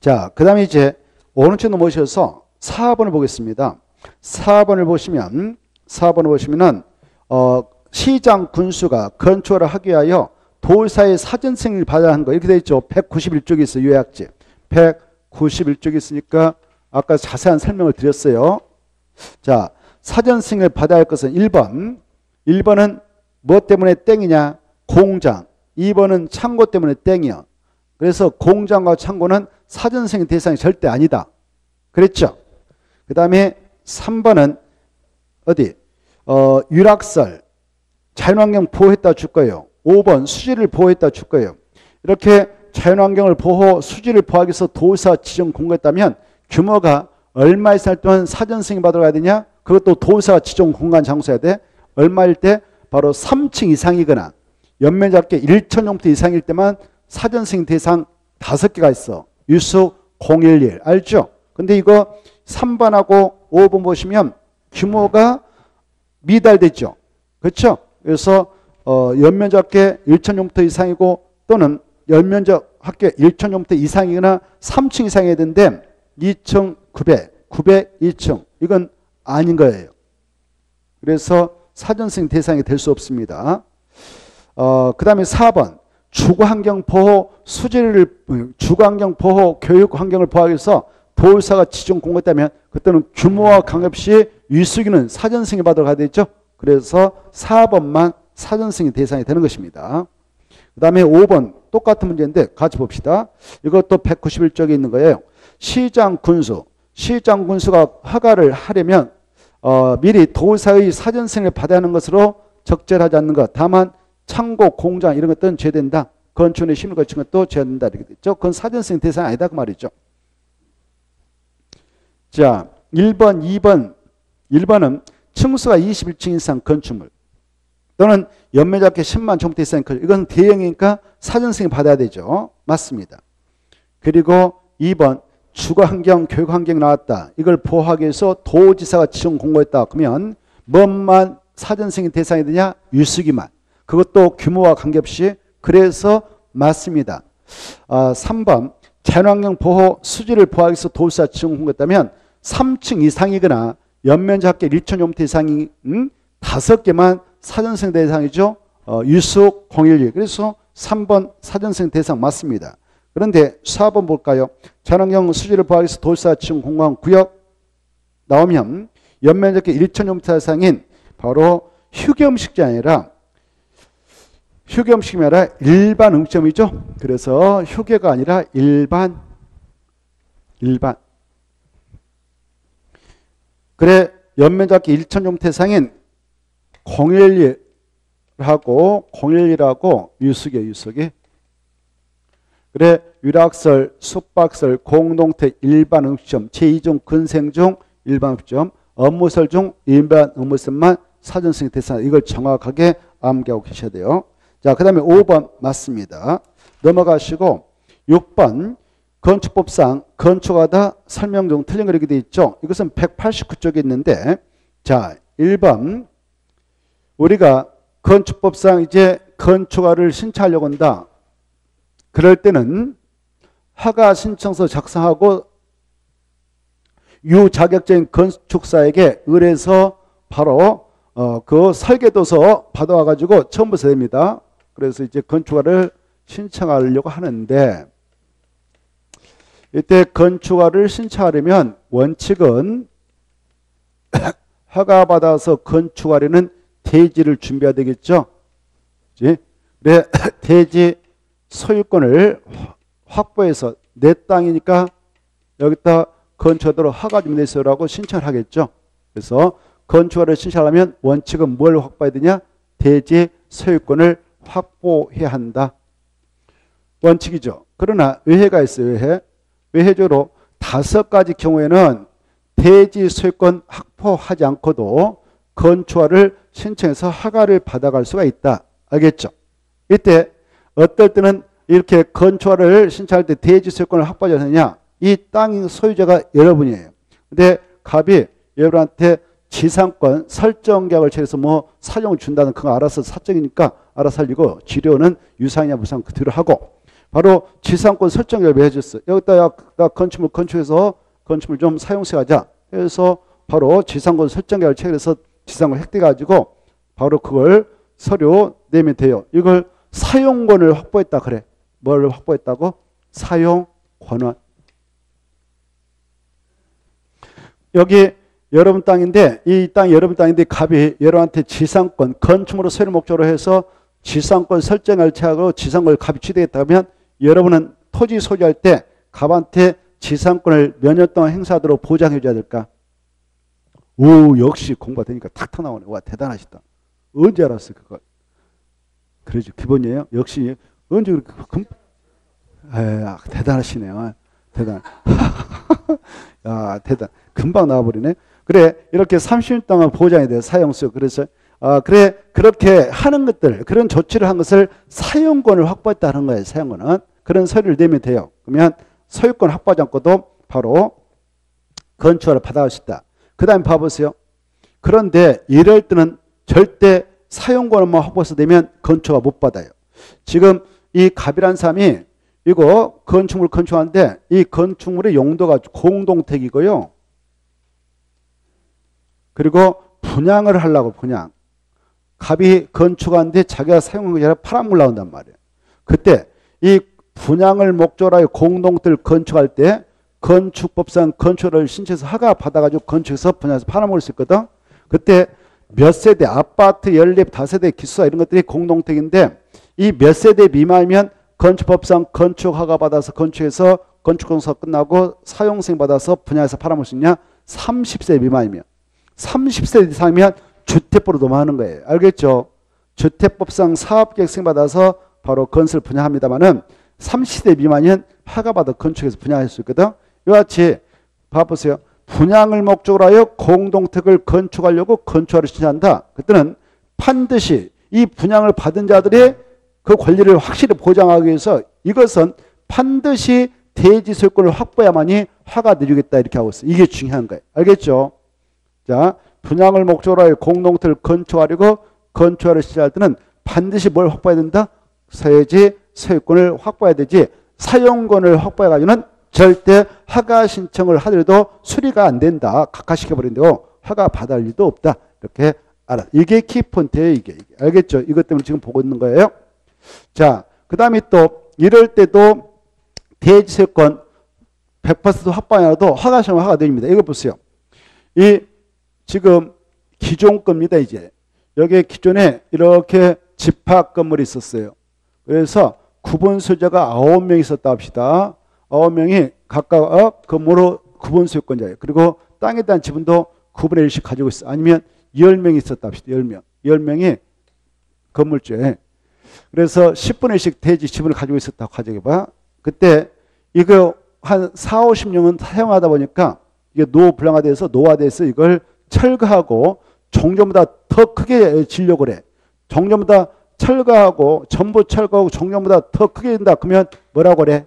자, 그 다음에 이제 오른쪽 넘어오셔서 사 번을 보겠습니다. 사 번을 보시면, 사 번을 보시면은, 어, 시장 군수가 건축을 하기 위하여 도의사의 사전 승인을 받아야 하는 거. 이렇게 되어 있죠. 백구십일 쪽에 있어요. 요약지. 백구십일 쪽에 있으니까 아까 자세한 설명을 드렸어요. 자, 사전 승인을 받아야 할 것은 일 번. 일 번은 뭐 때문에 땡이냐? 공장. 이 번은 창고 때문에 땡이요. 그래서 공장과 창고는 사전 승인 대상이 절대 아니다. 그랬죠? 그 다음에 삼 번은 어디? 어, 유락설. 자연환경 보호했다 줄 거예요. 오 번 수지를 보호했다 줄 거예요. 이렇게 자연환경을 보호, 수지를 보호하기 위해서 도의사 지정 공고했다면 규모가 얼마 이상 동안 사전 승인 받으러 가야 되냐? 그것도 도의사 지정 공간 장소여야 돼. 얼마일 때? 바로 삼 층 이상이거나 연면적계 천 제곱미터 이상일 때만 사전 승인 대상 다섯 개가 있어. 유수 공일일. 알죠? 근데 이거 삼 번하고 오 번 보시면 규모가 미달되죠. 그렇죠? 그래서 어, 연면적계 천 제곱미터 이상이고 또는 연면적 합계 천 제곱미터 이상이거나 삼 층 이상이어야 되는데 이천구백, 구백, 이 층 이건 아닌 거예요. 그래서 사전 승인 대상이 될 수 없습니다. 어, 그 다음에 사 번 주거환경 보호 수지를 주거환경 보호 교육 환경을 보호하기 위해서 도의사가 지정 공고했다면 그때는 규모와 관계없이 위수기는 사전 승인 받으러 가야 되죠. 그래서 사 번만 사전 승인 대상이 되는 것입니다. 그 다음에 오 번 똑같은 문제인데 같이 봅시다. 이것도 백구십일 쪽에 있는 거예요. 시장 군수. 시장 군수가 허가를 하려면 어, 미리 도의사의 사전 승인을 받아야 하는 것으로 적절하지 않는 것. 다만 창고, 공장 이런 것들은 제외된다. 건축의 심을 거친 것도 제외된다. 이렇게 됐죠. 그건 사전 승인 대상이 아니다 그 말이죠. 자, 일 번, 이 번. 일 번은 층수가 이십일 층 이상 건축물 또는 연면적계 십만 제곱미터 이상 건축물. 이건 대형이니까 사전 승인 받아야 되죠. 맞습니다. 그리고 이 번 주거환경, 교육환경 나왔다. 이걸 보호하기 위해서 도지사가 지정 공고했다. 그러면 뭐만 사전 승인 대상이 되냐? 유수기만. 그것도 규모와 관계없이. 그래서 맞습니다. 아, 삼 번 자연환경 보호 수지를 보호하기 위해서 도지사 지정 공고했다면 삼 층 이상이거나 연면적 합계 천 제곱미터 이상인 음? 다섯 개만 사전 승인 대상이죠. 어, 유수 공일일. 그래서 삼 번 사전 승인 대상 맞습니다. 그런데 사 번 볼까요? 자연환경 수지를 보호하기 위해서 도지사 지정 공고한 구역 나오면 연면적계 천 제곱미터 이상인 바로 휴게음식이 아니라 휴게음식이 아니라 일반 음식점이죠. 그래서 휴게가 아니라 일반 일반 그래 연면적계 천 제곱미터 이상인 공일일하고 공일일하고 유수계 유수계 그래 유락설, 숙박설, 공동택, 일반 음식점, 제이 종 근생중 일반 음식점, 업무설 중 일반 업무설만 사전 승인 대상. 이걸 정확하게 암기하고 계셔야 돼요. 자, 그 다음에 오 번 맞습니다. 넘어가시고 육 번 건축법상 건축하다 설명 중 틀린 거 이렇게 돼 있죠. 이것은 백팔십구 쪽에 있는데 자, 일 번 우리가 건축법상 이제 건축허가를 신청하려고 한다. 그럴 때는 허가 신청서 작성하고 유자격적인 건축사에게 의뢰해서 바로 어, 그 설계도서 받아와 가지고 첨부해야 됩니다. 그래서 이제 건축허가를 신청하려고 하는데 이때 건축허가를 신청하려면 원칙은 허가받아서 건축하려는 대지를 준비해야 되겠죠. 네, 대지 소유권을 확보해서 내 땅이니까 여기다 건축하도록 허가 좀 내세요라고 신청을 하겠죠. 그래서 건축허가를 신청하려면 원칙은 뭘 확보해야 되냐? 대지 소유권을 확보해야 한다. 원칙이죠. 그러나 외해가 있어요. 외해. 외해적으로 다섯 가지 경우에는 대지 소유권 확보하지 않고도 건축허가를 신청해서 허가를 받아갈 수가 있다. 알겠죠? 이때 어떨 때는 이렇게 건축허가를 신청할 때 대지 소유권을 확보하지 않느냐? 이 땅 소유자가 여러분이에요. 근데 갑이 여러분한테 지상권 설정 계약을 체해서 뭐 사용을 준다는 그거 알아서 사적이니까 알아서 살리고 지료는 유상이냐 무상 그 뒤로 하고 바로 지상권 설정 결의를 해줬어. 여기다 건축물 건축해서 건축물 좀 사용시하자. 그래서 바로 지상권 설정 결의를 체결해서 지상권 획득해가지고 바로 그걸 서류 내면 돼요. 이걸 사용권을 확보했다 그래. 뭘 확보했다고? 사용권은. 여기 여러분 땅인데 이 땅이 여러분 땅인데 갑이 여러분한테 지상권 건축물로 소유를 목적으로 해서 지상권 설정을 체하고 지상권을 갑이 취득했다 하면 여러분은 토지 소유할 때 갑한테 지상권을 몇 년 동안 행사하도록 보장해 줘야 될까? 오, 역시 공부가 되니까 탁탁 나오네. 와, 대단하시다. 언제 알았어 그걸? 그러죠. 기본이에요. 역시 언제 그렇게 금... 에이, 대단하시네요. 대단. 야, 대단. 금방 나와버리네. 그래, 이렇게 삼십 년 동안 보장이 돼요. 사용수. 그래서 아, 그래, 그렇게 하는 것들, 그런 조치를 한 것을 사용권을 확보했다는 거예요. 사용권은. 그런 서류를 내면 돼요. 그러면 소유권 확보하지 않고도 바로 건축허가를 받아갈 수 있다. 그 다음에 봐보세요. 그런데 이럴 때는 절대 사용권만 확보해서 되면 건축허가 못 받아요. 지금 이 갑이라는 사람이 이거 건축물 건축하는데 이 건축물의 용도가 공동택이고요. 그리고 분양을 하려고 분양. 갑이 건축하는데 자기가 사용한 게 아니라 파란물 나온단 말이에요. 그때 이 분양을 목적으로 하여 공동택을 건축할 때 건축법상 건축을 신청해서 허가 받아가지고 건축해서 분양해서 팔아먹을 수 있거든. 그때 몇 세대, 아파트, 연립, 다세대, 기숙사 이런 것들이 공동택인데 이 몇 세대 미만이면 건축법상 건축 허가 받아서 건축해서 건축공사 끝나고 사용승인 받아서 분양해서 팔아먹을 수 있냐? 삼십 세 미만이면. 삼십 세 이상이면 주택법으로 넘어가는 거예요. 알겠죠? 주택법상 사업계획 승인 받아서 바로 건설 분양합니다만은 삼십 세 미만이면 허가받아 건축해서 분양할 수 있거든. 이와 같이 봐보세요. 분양을 목적으로 하여 공동택을 건축하려고 건축허가를 신청한다. 그때는 반드시 이 분양을 받은 자들의 그 권리를 확실히 보장하기 위해서 이것은 반드시 대지 소유권을 확보해야만이 허가 내주겠다 이렇게 하고 있어요. 이게 중요한 거예요. 알겠죠? 자, 분양을 목적으로 하여 공동택을 건축하려고 건축허가를 신청할 때는 반드시 뭘 확보해야 된다? 소유지 소유권을 확보해야 되지 사용권을 확보해가지고는 절대 허가 신청을 하더라도 수리가 안 된다. 각하시켜버린다고 허가 받을 일도 없다. 이렇게 알아. 이게 키포인트예요. 이게. 알겠죠? 이것 때문에 지금 보고 있는 거예요. 자, 그 다음에 또 이럴 때도 대지소유권 백 퍼센트 확보하더라도 허가 신청 허가 됩니다. 이거 보세요. 이 지금 기존 겁니다. 이제 여기에 기존에 이렇게 집합 건물이 있었어요. 그래서 구분 소유자가 아홉 명 있었다 합시다. 아홉 명이 각각 건물로 구분 소유권자예요. 그리고 땅에 대한 지분도 구분의 일씩 가지고 있어. 아니면 열 명이 있었다 합시다. 열 명. 열 명이 건물주에. 그래서 십분의 일씩 대지 지분을 가지고 있었다고 가정해봐. 그때 이거 한 사오십 년은 사용하다 보니까 이게 노불량화돼서 노화돼서 이걸 철거하고 종전보다 더 크게 지려고 그래. 종전보다 철거하고 전부 철거하고 종전보다 더 크게 된다. 그러면 뭐라고 그래?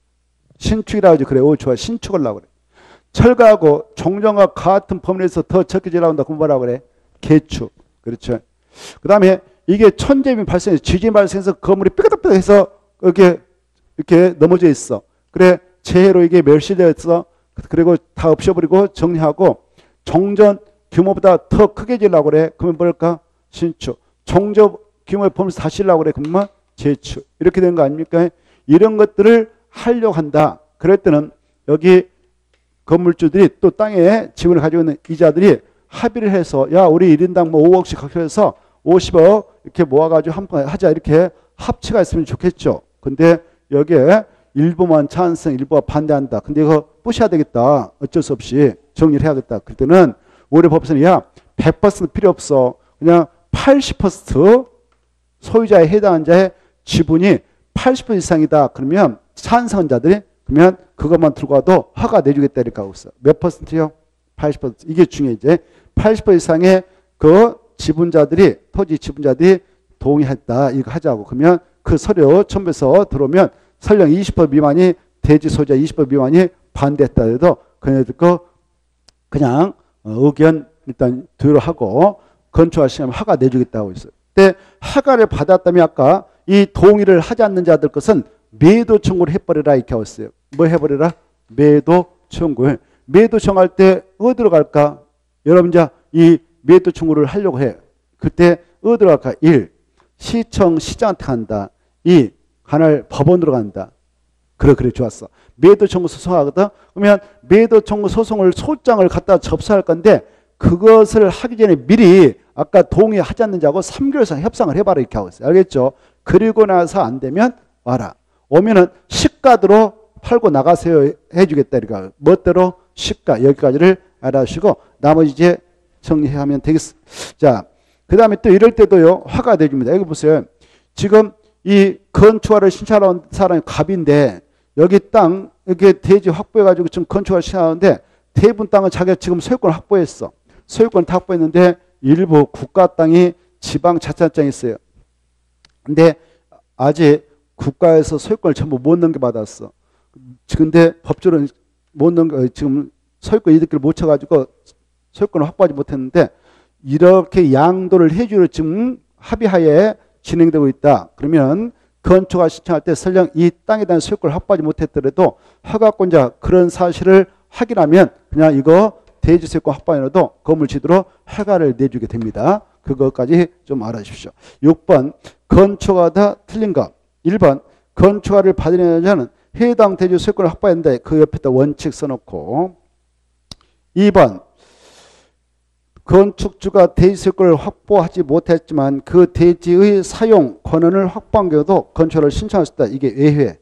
신축이라고 하지. 그래. 오, 좋아. 신축을 하려고 그래. 철거하고 종전과 같은 범위에서 더 적게 지려고 한다. 그럼 뭐라고 그래? 개축. 그렇죠. 그 다음에 이게 천재미 발생해서 지진 발생해서 건물이 삐끗삐끗해서 이렇게 이렇게 넘어져 있어. 그래. 재해로 이게 멸시되어 있어. 그리고 다 없애버리고 정리하고 종전 규모보다 더 크게 지려고 그래. 그러면 뭘까? 신축. 종전 규모의 범위에서 다시 지려고 그래. 그러면 재축. 이렇게 되는 거 아닙니까? 이런 것들을 하려고 한다. 그럴 때는 여기 건물주들이 또 땅에 지분을 가지고 있는 이자들이 합의를 해서 야 우리 일 인당 뭐 오억씩 각해서 오십억 이렇게 모아가지고 한번 하자 이렇게 합치가 있으면 좋겠죠. 근데 여기에 일부만 찬성 일부가 반대한다. 근데 이거 부셔야 되겠다. 어쩔 수 없이 정리를 해야겠다. 그럴 때는 우리 법에서는 야 백 퍼센트 필요 없어. 그냥 팔십 퍼센트 소유자에 해당한 자의 지분이 팔십 퍼센트 이상이다. 그러면 찬성자들이 그러면 그것만 들고 와도 허가 내주겠다 이렇게 하고 있어. 몇 퍼센트요? 팔십 퍼센트. 이게 중요해. 이제 팔십 퍼센트 이상의 그 지분자들이 토지 지분자들이 동의했다. 이거 하자고. 그러면 그 서류 첨부해서 들어오면 설령 이십 퍼센트 미만이 대지 소유자 이십 퍼센트 미만이 반대했다 해도 그네들 거 그냥 의견 일단 들어하고 건축하시면 허가 내주겠다고 있어요. 근데 허가를 받았다면 아까 이 동의를 하지 않는 자들 것은 매도 청구를 해버려라 이렇게 하고 있어요. 뭐 해버려라? 매도 청구. 매도 청구할 때 어디로 갈까? 여러분 이제 이 매도 청구를 하려고 해. 그때 어디로 갈까? 일. 시청 시장한테 간다. 이. 하나 법원으로 간다. 그래 그래 좋았어. 매도 청구 소송하거든. 그러면 매도 청구 소송을 소장을 갖다 접수할 건데 그것을 하기 전에 미리 아까 동의하지 않는지하고 삼 개월 이상 협상을 해봐라 이렇게 하고 있어요. 알겠죠? 그리고 나서 안 되면 와라. 오면은 시가대로 팔고 나가세요 해주겠다. 그러니까 멋대로 시가 여기까지를 알아주시고 나머지 이제 정리하면 되겠습니다. 자, 그 다음에 또 이럴 때도요 화가 내줍니다. 여기 보세요. 지금 이 건축화를 신청하는 사람이 갑인데 여기 땅 이렇게 대지 확보해가지고 지금 건축화를 신청하는데 대부분 땅은 자기가 지금 소유권을 확보했어. 소유권을 다 확보했는데 일부 국가 땅이 지방자치단장이 있어요. 근데 아직 국가에서 소유권을 전부 못 넘겨받았어. 근데 법적으로 못 넘겨 지금 소유권 이득을 못 쳐가지고 소유권을 확보하지 못했는데 이렇게 양도를 해주려 지금 합의하에 진행되고 있다. 그러면 건축화 신청할 때 설령 이 땅에 대한 소유권을 확보하지 못했더라도 허가권자 그런 사실을 확인하면 그냥 이거 대지 소유권 확보해놔도 건물 지도로 허가를 내주게 됩니다. 그것까지 좀 알아주십시오. 육 번 건축하다 틀린 것. 일 번 건축화를 받으려는 자는 해당 대지 소유권을 확보해야 한다. 그 옆에다 원칙 써놓고 이 번 건축주가 대지 소유권을 확보하지 못했지만 그 대지의 사용 권한을 확보한 경우도 건축을 신청할 수 있다. 이게 예외.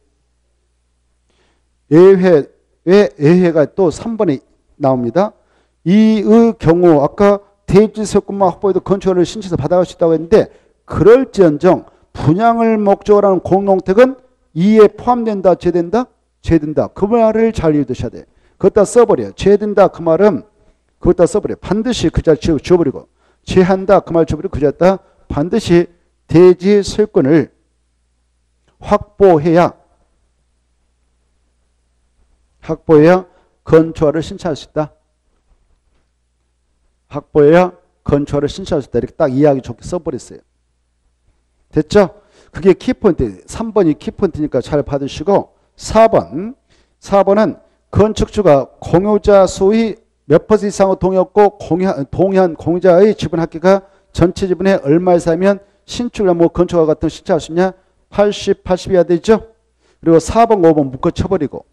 예외, 왜 예외가 또 삼 번에 나옵니다. 이의 경우 아까 대지 소유권만 확보해도 건축을 신청해서 받아갈 수 있다고 했는데 그럴지언정 분양을 목적으로 하는 공동택은 이에 포함된다, 제된다? 제된다. 그 말을 잘 읽으셔야 돼. 그것다 써버려. 제된다 그 말은 그것다 써버려. 반드시 그 자리 지워버리고 제한다 그 말 지워버리고 그 자리에다 반드시 대지 소유권을 확보해야 확보해야 건축화를 신청할 수 있다. 확보해야 건축화를 신청할 수 있다. 이렇게 딱 이해하기 좋게 써버렸어요. 됐죠? 그게 키포인트. 삼 번이 키포인트니까 잘 받으시고 사 번. 사 번은 건축주가 공유자 수의 몇 퍼센트 이상으로 동의했고 공유한, 동의한 공유자의 지분 합계가 전체 지분의 얼마 이상이면 신축이나 뭐 건축화 같은 거 신청할 수 있냐? 팔십, 팔십이야 되죠? 그리고 사 번, 오 번 묶어 쳐버리고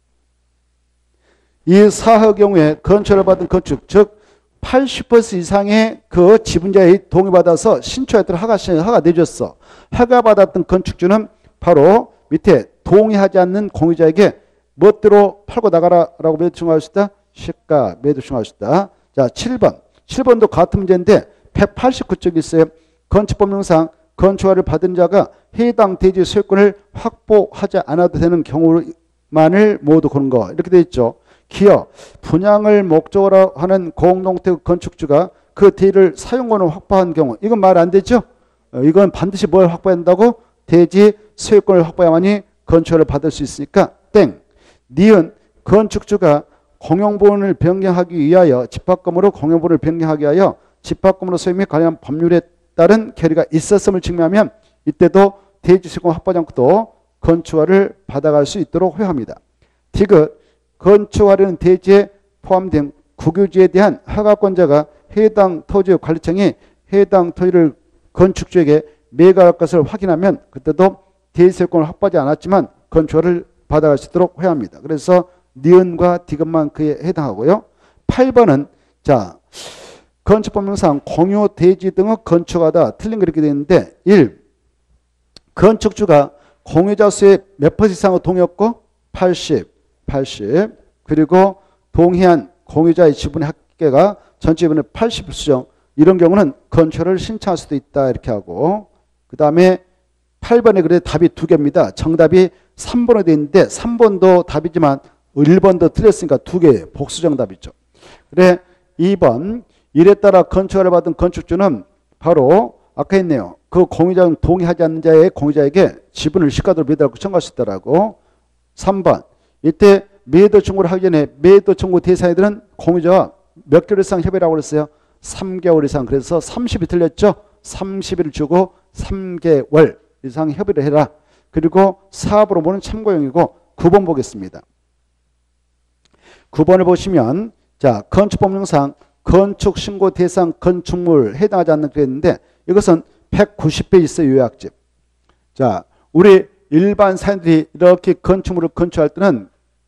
이 사의 경우에 건축을 받은 건축 즉 팔십 퍼센트 이상의 그 지분자의 동의받아서 신축했던 허가, 허가 내줬어. 허가받았던 건축주는 바로 밑에 동의하지 않는 공유자에게 멋대로 팔고 나가라라고 매도 청구할 수 있다. 시가 매도 청구할 수 있다. 자, 칠 번. 칠 번도 같은 문제인데 백팔십구 쪽이 있어요. 건축법령상 건축허가를 받은 자가 해당 대지 소유권을 확보하지 않아도 되는 경우만을 모두 고른 거. 이렇게 되어 있죠. 기어 분양을 목적으로 하는 공동택 건축주가 그 대지를 사용권을 확보한 경우 이건 말 안 되죠. 이건 반드시 뭘 확보해야 한다고? 대지 소유권을 확보해야만이 건축허가를 받을 수 있으니까 땡. 니은 건축주가 공용보험을 변경하기 위하여 집합금으로 공용보험을 변경하기 위하여 집합금으로 소유 및 관련 법률에 따른 결의가 있었음을 증명하면 이때도 대지 소유권 확보하지 않고도 건축허가를 받아갈 수 있도록 허용합니다. 디귿 건축하려는 대지에 포함된 국유지에 대한 허가권자가 해당 토지의 관리청이 해당 토지를 건축주에게 매각할 것을 확인하면 그때도 대지 소유권을 확보하지 않았지만 건축허가를 받아갈 수 있도록 허용합니다. 그래서 니은과 디귿만 그에 해당하고요. 팔 번은 자 건축법령상 공유 대지 등의 건축하다 틀린 거 이렇게 되어 있는데 일. 건축주가 공유자 수의 몇 퍼센트 이상으로 동의했고 팔십, 팔십 그리고 동의한 공유자의 지분의 합계가 전체 지분의 팔십 퍼센트 수정 이런 경우는 건축허가를 신청할 수도 있다 이렇게 하고 그 다음에 팔 번에 그래 답이 두 개입니다. 정답이 삼 번에 되어 있는데 삼 번도 답이지만 일 번도 틀렸으니까 두 개 복수 정답이죠. 그래 이 번 이에 따라 건축허가를 받은 건축주는 바로 아까 했네요. 그 공유자는 동의하지 않는 자의 공유자에게 지분을 시가대로 매도하고 청구할 수 있다라고. 삼 번 이때 매도 청구를 하기 전에 매도 청구 대상자들은 공유자와 몇 개월 이상 협의라고 그랬어요. 삼 개월 이상. 그래서 삼십이 틀렸죠. 삼십 일을 주고 삼 개월 이상 협의를 해라. 그리고 사업으로 보는 참고용이고 구 번 보겠습니다. 구 번을 보시면 자 건축법령상 건축 신고 대상 건축물 해당하지 않는 그랬는데 이것은 백구십 페이지 있어요. 요약집. 자 우리 일반 사람들이 이렇게 건축물을 건축할 때는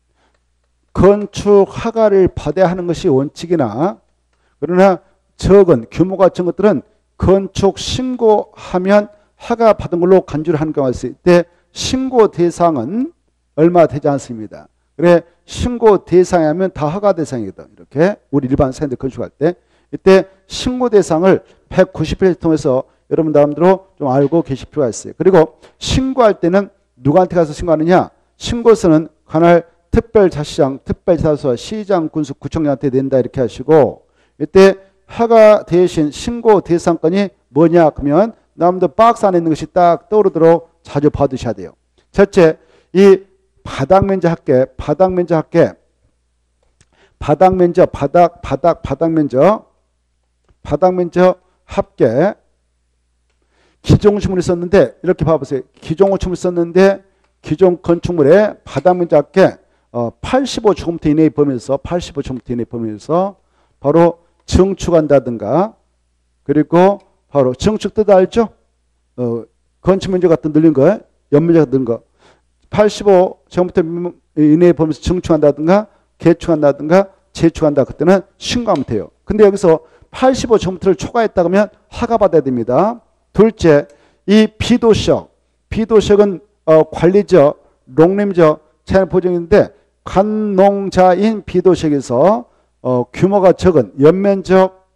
건축 허가를 받아야 하는 것이 원칙이나 그러나 적은 규모가 적은 것들은 건축 신고하면 허가 받은 걸로 간주를 하는 경우가 있을 때 신고 대상은 얼마 되지 않습니다. 그래 신고 대상이 하면 다 허가 대상이거든. 이렇게 우리 일반 사람들 건축할 때 이때 신고 대상을 백구십 페이지 통해서 여러분 나름대로 좀 알고 계실 필요가 있어요. 그리고 신고할 때는 누구한테 가서 신고하느냐? 신고서는 관할 특별자치장, 특별자소서, 시장, 군수, 구청장한테 낸다 이렇게 하시고 이때 허가 대신 신고 대상권이 뭐냐 그러면 나름대로 박스 안에 있는 것이 딱 떠오르도록 자주 받으셔야 돼요. 첫째, 이 바닥 면적 합계, 바닥 면적 합계, 바닥 면적, 바닥, 바닥, 바닥 면적, 바닥 면적 합계. 기존 건축물이 썼는데 이렇게 봐보세요. 기존 건축물이 썼는데 기존 건축물의 바닥 면적 합계 어, 팔십오 제곱미터 이내의 범위에서 팔십오 제곱미터 이내의 범위에서 바로 증축한다든가 그리고 바로 증축 뜻 알죠? 어, 건축 면적 같은 늘린 거, 연면적 늘린 거. 팔십오 제곱미터 이내의 범위에서 증축한다든가 개축한다든가 재축한다. 그때는 신고하면 돼요. 근데 여기서 팔십오 제곱미터를 초과했다 그러면 허가 받아야 됩니다. 둘째, 이 비도시역, 비도시역은 어, 관리적, 농림적 제한 보정인데 관농자인 비도시역에서 어, 규모가 적은 연면적,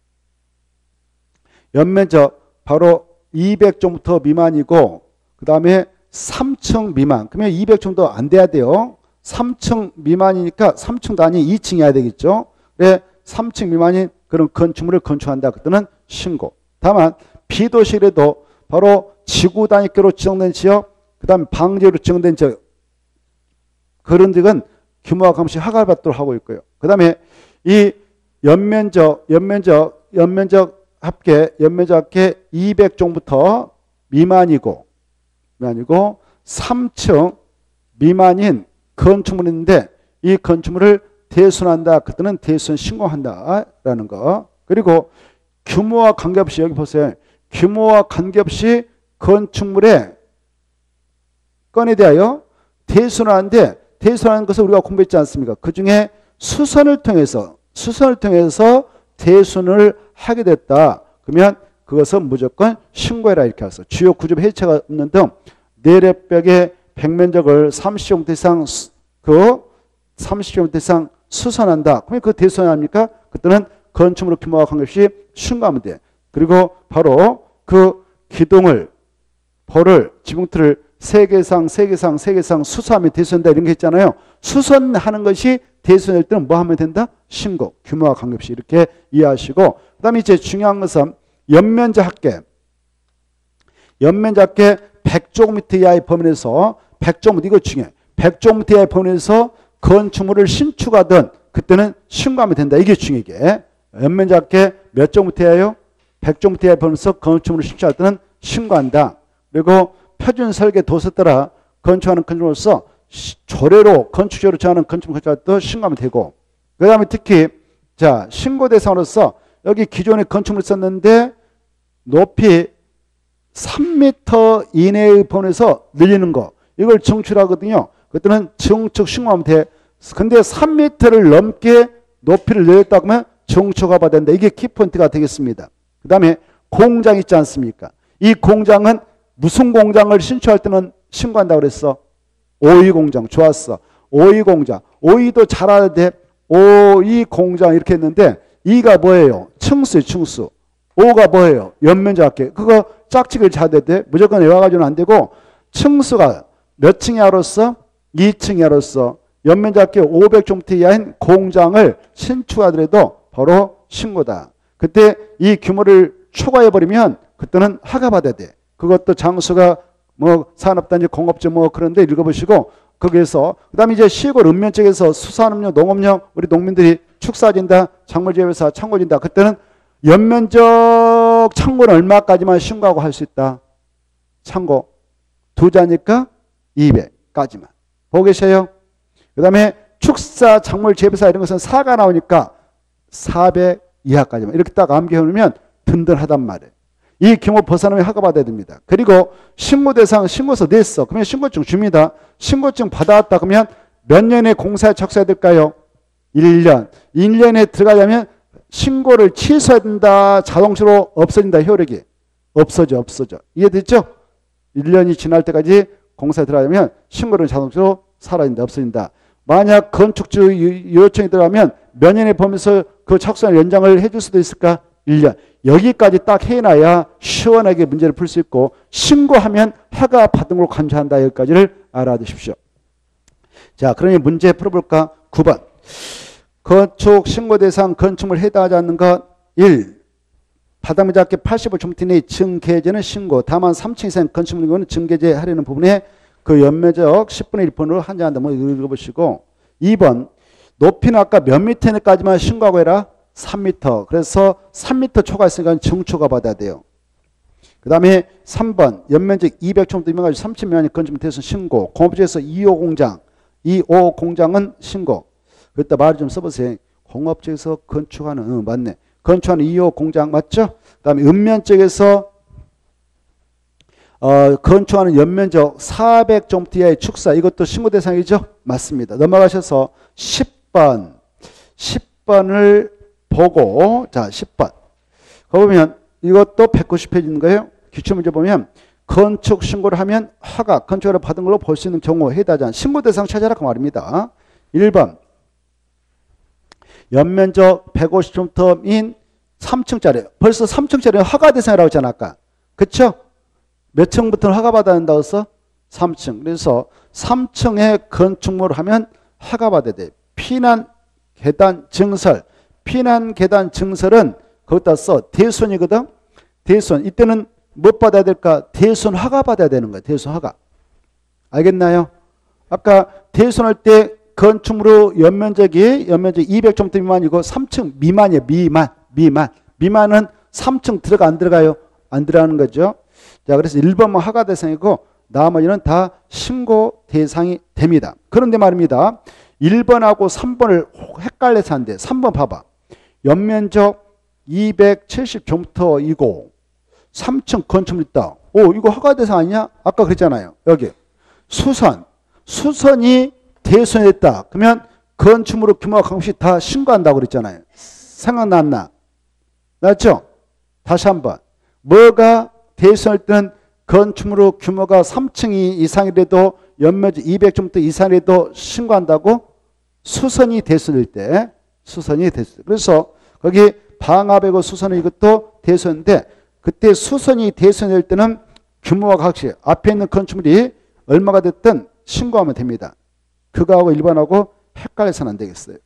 연면적 바로 이백 제곱미터 미만이고 그 다음에 삼 층 미만. 그러면 이백 정도 안 돼야 돼요. 삼 층 미만이니까 삼 층도 아닌 이 층이어야 되겠죠. 네, 삼 층 미만인 그런 건축물을 건축한다. 그때는 신고. 다만 비도시에도 바로 지구 단위계로 지정된 지역, 그 다음에 방지로 지정된 지역 그런 지역은 규모와 감시 허가를 받도록 하고 있고요. 그 다음에 이 연면적, 연면적, 연면적 합계, 연면적 합계 이백 종부터 미만이고, 미만이고 삼 층 미만인 건축물이 있는데 이 건축물을 대손한다. 그때는 대손 신고한다라는 거. 그리고 규모와 관계없이 여기 보세요. 규모와 관계없이 건축물에 건에 대하여 대손하는데 대손하는 것을 우리가 공부했지 않습니까? 그 중에 수선을 통해서 수선을 통해서 대손을 하게 됐다. 그러면 그것은 무조건 신고해라 이렇게 해서 주요 구조 해체가 없는 등 내래벽의 백면적을 삼십 제곱미터 이상 그 삼십 제곱미터 이상 수선한다. 그러면 그 대손합니까? 그때는 건축물 규모와 관계없이 신고하면 돼. 그리고 바로 그 기둥을 벌을 지붕틀을 세 개 이상 세 개 이상 세 개 이상 수선하면 대손한다 이런 게 있잖아요. 수선하는 것이 대손할 때는 뭐 하면 된다? 신고. 규모와 관계없이 이렇게 이해하시고 그 다음에 이제 중요한 것은 연면적 합계. 연면적 합계 백 제곱미터 이하의 범위에서 백 제곱미터 이거 중요해. 백 제곱미터 이하의 범위에서 건축물을 신축하든 그때는 신고하면 된다. 이게 중요해. 연면적 합계 몇 제곱미터 이하예요? 백 제곱미터 이하의 범위에서 건축물을 신축할 때는 신고한다. 그리고 표준 설계 도서 따라 건축하는 건축물로서 조례로 건축조례로 정하는 건축물 건축할 때 신고하면 되고 그 다음에 특히 자 신고 대상으로서 여기 기존에 건축물을 썼는데 높이 삼 미터 이내의 범위에서 늘리는 거 이걸 증축하거든요. 그때는 증축 신고하면 돼. 근데 삼 미터를 넘게 높이를 늘렸다 그러면 증축가 받아야 된다. 이게 키포인트가 되겠습니다. 그 다음에 공장 있지 않습니까? 이 공장은 무슨 공장을 신축할 때는 신고한다고 그랬어? 오이 공장. 좋았어. 오이 공장. 오이도 잘 알아야 돼. 오이 공장 이렇게 했는데 이가 뭐예요? 층수예요. 층수. 오가 뭐예요? 연면적 합계. 그거 짝짓기를 잘해야 돼. 무조건 외워가지고는 안 되고 층수가 몇 층이야로서? 이 층이야로서 연면적 합계 오백 제곱미터 이하인 공장을 신축하더라도 바로 신고다. 그때 이 규모를 초과해버리면 그때는 허가 받아야 돼. 그것도 장수가 뭐 산업단지 공업지 뭐 그런데 읽어보시고 거기에서 그 다음에 이제 시골 읍면 쪽에서 수산업용 농업용 우리 농민들이 축사진다 작물재배사 창고진다. 그때는 연면적 창고는 얼마까지만 신고하고 할 수 있다. 창고 두 자니까 이백까지만. 보고 계셔요? 그 다음에 축사, 작물, 재배사 이런 것은 사가 나오니까 사백 이하까지만. 이렇게 딱 암기해 놓으면 든든하단 말이에요. 이 규모 벗어나면 허가받아야 됩니다. 그리고 신고 대상, 신고서 냈어. 그러면 신고증 줍니다. 신고증 받아왔다 그러면 몇 년에 공사에 착수해야 될까요? 일 년. 일 년에 들어가려면 신고를 취소해야 된다. 자동적으로 없어진다. 효력이. 없어져, 없어져. 이해됐죠? 일 년이 지날 때까지 공사에 들어가려면 신고를 자동적으로 사라진다. 없어진다. 만약 건축주 요청이 들어가면 몇 년에 보면서 그 착수한 연장을 해줄 수도 있을까? 일 년. 여기까지 딱 해놔야 시원하게 문제를 풀 수 있고 신고하면 허가 받은 걸 간주한다. 여기까지를 알아두십시오. 자, 그러니 문제 풀어볼까? 구 번. 건축 신고 대상 건축물 해당하지 않는 것 일. 바닥면 작게 팔십오 제곱미터 내의 증개제는 신고. 다만 삼 층 이상 건축물인 경우는 증개제 하려는 부분에 그 연면적 십분의 일 번으로 한정한다. 뭐 읽어보시고. 이 번. 높이는 아까 몇 미터까지만 신고하고 해라? 삼 미터. 그래서 삼 미터 초과했으니까 증초가 받아야 돼요. 그 다음에 삼 번. 연면적 이백 제곱미터 이면 삼 층 미만의 건축물 대상 신고. 공업지에서 이 호 공장. 이 호 공장은 신고. 그때 말을 좀 써보세요. 공업지에서 건축하는, 응, 맞네. 건축하는 이 호 공장 맞죠? 그 다음에 읍면적에서 어, 건축하는 연면적 사백 제곱미터 이하의 축사. 이것도 신고 대상이죠? 맞습니다. 넘어가셔서 십 번. 십 번을 보고, 자, 십 번. 거기 보면 이것도 백구십 페이지인 거예요. 기출문제 보면 건축 신고를 하면 허가, 건축을 받은 걸로 볼 수 있는 경우 해당하지 않은 신고 대상 찾아라 그 말입니다. 일 번. 연면적 백오십 제곱미터인 삼 층짜리. 벌써 삼 층짜리는 허가 대상이라고 했잖아, 아까. 그쵸? 몇 층부터는 허가받아야 된다고 했어? 삼 층. 그래서 삼 층에 건축물을 하면 허가받아야 돼. 피난 계단 증설. 피난 계단 증설은 거기다 써. 대손이거든? 대손. 이때는 못 받아야 될까? 대손 허가 받아야 되는 거야. 대손 허가. 알겠나요? 아까 대손할 때 건축물의 연면적이 연면적 이백 제곱미터 미만이고 삼 층 미만이에요. 미만. 미만. 미만은 삼 층 들어가 안 들어가요? 안 들어가는 거죠. 자, 그래서 일 번만 허가 대상이고 나머지는 다 신고 대상이 됩니다. 그런데 말입니다. 일 번하고 삼 번을 헷갈려서 한대. 삼 번 봐봐. 연면적 이백칠십 제곱미터이고 삼 층 건축물 있다. 오, 이거 허가 대상 아니냐? 아까 그랬잖아요. 여기 수선. 수선이 대손했다. 그러면 건축물의 규모와 관계없이 다 신고한다고 그랬잖아요. 생각났나? 맞죠? 다시 한번. 뭐가 대손할 때는 건축물의 규모가 삼 층이 이상이라도 연면적 이백 제곱미터 이상이라도 신고한다고? 수선이 대손일 때. 수선이 대손. 그래서 거기 방화배고 수선은 이것도 대손인데 그때 수선이 대손일 때는 규모와 같이 앞에 있는 건축물이 얼마가 됐든 신고하면 됩니다. 그거하고 일 번하고 헷갈려서는 안 되겠어요.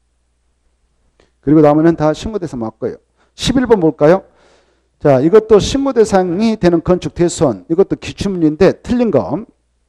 그리고 나머지는 다 신고 대상 맞고요. 십일 번 볼까요? 자, 이것도 신고 대상이 되는 건축 대손. 이것도 기출문제인데 틀린 거.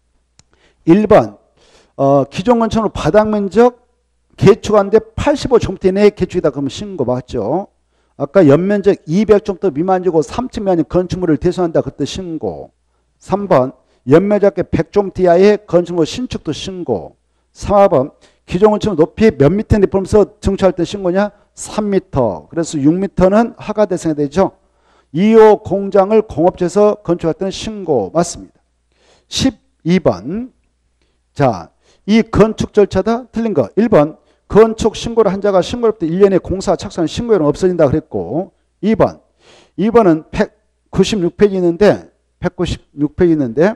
일 번. 어, 기존 건축물 바닥 면적 개축한데 팔십오 제곱미터 내에 개축이다. 그러면 신고 맞죠? 아까 연면적 이백 제곱미터 미만이고 삼 층 미만인 건축물을 대손한다. 그때 신고. 삼 번. 연면적 백 제곱미터 이하의 건축물 신축도 신고. 삼 번. 기존 건축물 높이 몇 미터인데 보면서 증축할 때 신고냐? 삼 미터. 그래서 육 미터는 허가 대상이 되죠. 이 호 공장을 공업지에서 건축할 때는 신고. 맞습니다. 십이 번. 자, 이 건축 절차다. 틀린 거. 일 번. 건축 신고를 한 자가 신고로부터 일 년에 공사 착수하는 신고율은 없어진다 그랬고. 이 번. 이 번은 백구십육 페이지 있는데 백구십육 페이지 있는데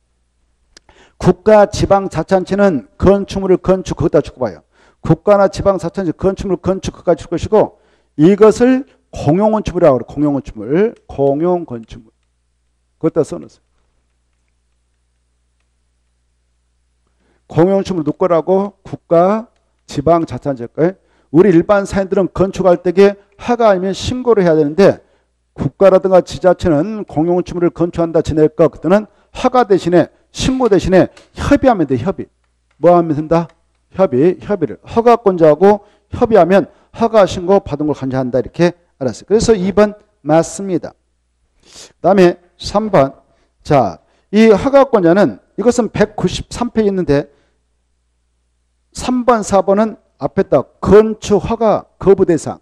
국가 지방자치단체는 건축물을 건축 거기다 줄 거예요. 국가나 지방자치단체 건축물 건축 거기까지 줄 것이고 이것을 공용건축물이라고 그래요. 공용건축물. 공용건축물. 그것다 써놓으세요. 공용건축물 누구 거라고? 국가 지방자치단체 거예요. 우리 일반 사람들은 건축할 때에 허가 아니면 신고를 해야 되는데 국가라든가 지자체는 공용건축물을 건축한다 지낼 거 그때는 허가 대신에 신고 대신에 협의하면 돼. 협의. 뭐 하면 된다? 협의. 협의를. 허가권자하고 협의하면 허가 신고 받은 걸 간주한다. 이렇게 알았어요. 그래서 이 번 맞습니다. 그 다음에 삼 번. 자, 이 허가권자는 이것은 백구십삼 페이지 있는데 삼 번, 사 번은 앞에다 건축 허가 거부 대상.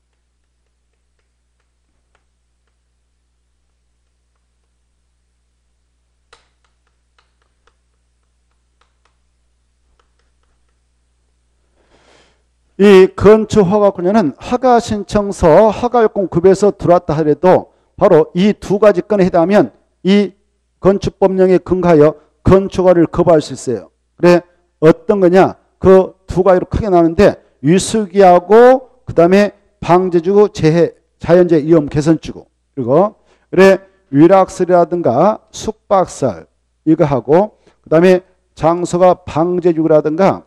이 건축 허가권자는 허가 신청서 허가요건 급여에서 들어왔다 하더라도 바로 이 두 가지 건에 해당하면 이 건축법령에 근거하여 건축허가를 거부할 수 있어요. 그래 어떤 거냐? 그 두 가지로 크게 나누는데 위수기하고 그 다음에 방제주고 재해 자연재해 위험 개선주고 그리고 그래 위락설이라든가 숙박설 이거 하고 그 다음에 장소가 방제주라든가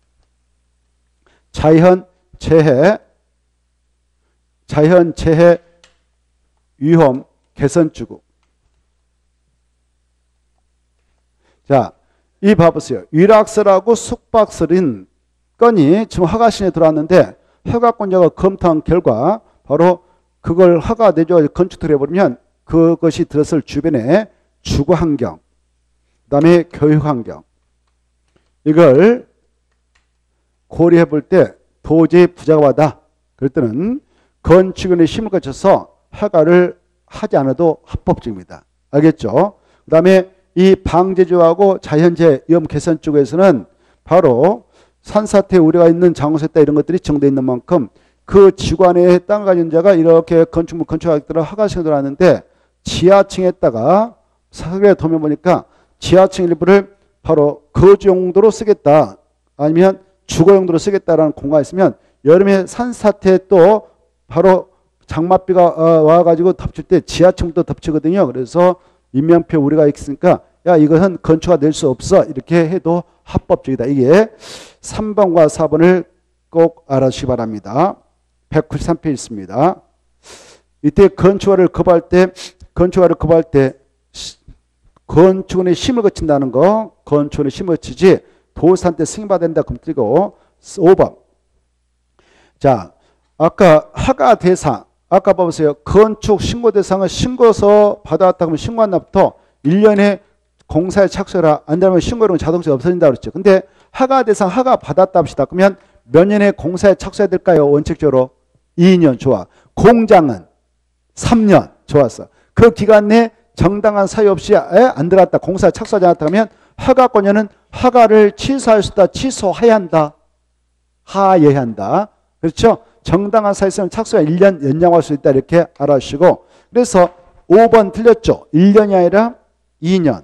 자연재해 자연재해 위험 개선주고. 자, 이 봐보세요. 위락설하고 숙박설인 건이 지금 허가신에 들어왔는데 허가권자가 검토한 결과 바로 그걸 허가 내줘 건축을 해버리면 그것이 들었을 주변의 주거환경, 그 다음에 교육환경 이걸 고려해 볼 때 도저히 부적합하다. 그럴 때는 건축원의 힘을 거쳐서 허가를 하지 않아도 합법적입니다. 알겠죠? 그 다음에 이 방제주하고 자연재해 위험 개선 쪽에서는 바로 산사태 우려가 있는 장소에 따라 이런 것들이 정되어 있는 만큼 그 지구안에 땅을 가진 자가 이렇게 건축물 건축하겠다고 허가신을 들어왔는데 지하층에다가 사설에 도면 보니까 지하층 일부를 바로 거주 용도로 쓰겠다 아니면 주거 용도로 쓰겠다라는 공간이 있으면 여름에 산사태 또 바로 장맛비가 와가지고 덮칠 때 지하층부터 덮치거든요. 그래서 인명피해 우려가 있으니까 야 이것은 건축가 될 수 없어 이렇게 해도 합법적이다. 이게 삼 번과 사 번을 꼭 알아주시기 바랍니다. 백구십삼 페이지 있습니다. 이때 건축가를 거부할 때 건축가를 거부할 때 건축원의 심을 거친다는 거 건축원의 심을 거치지 도산한테 승인받아야 된다 그럼 뜨고 오 번. 자 아까 허가 대상 아까 봐보세요. 건축 신고 대상은 신고서 받아왔다 그러면 신고한 날부터 일 년에 공사에 착수해라. 안 되면 신고료는 자동차가 없어진다 그랬죠. 근데 허가 대상 허가 받았다 합시다. 그러면 몇 년에 공사에 착수해야 될까요? 원칙적으로 이 년. 좋아. 공장은 삼 년. 좋았어. 그 기간 내에 정당한 사유 없이 안 들어갔다. 공사에 착수하지 않았다 하면 허가권자는 허가를 취소할 수 있다. 취소해야 한다. 하여야 한다. 그렇죠? 정당한 사유 있으면 착수가 일 년 연장할 수 있다. 이렇게 알아주시고 그래서 오 번 틀렸죠. 일 년이 아니라 이 년.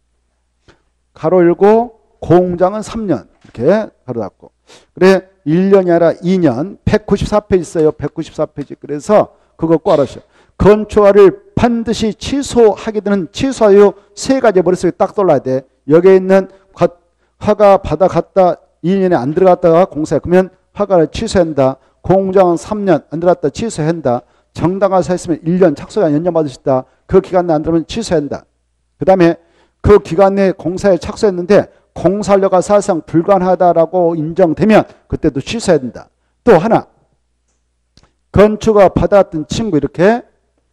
가로 열고 공장은 삼 년. 이렇게 가로 닫고. 그래 일 년이 아니라 이 년. 백구십사 페이지 있어요. 백구십사 페이지. 그래서 그거 꼭 알아주세요. 건축허가를 반드시 취소하게 되는 취소하여 세 가지 머릿속에 딱 떠올라야 돼. 여기에 있는 허가 받아갔다 이 년에 안 들어갔다가 공사해. 그러면 허가를 취소한다. 공장은 삼 년 안 들어갔다 취소한다. 정당한 사유 있으면 일 년 착수가 연장받을 수 있다. 그 기간 내에 안 들어오면 취소한다. 그 다음에 그 기간 내에 공사에 착수했는데 공사료가 사실상 불가능하다라고 인정되면 그때도 취소해야 된다. 또 하나 건축허가 받았던 친구 이렇게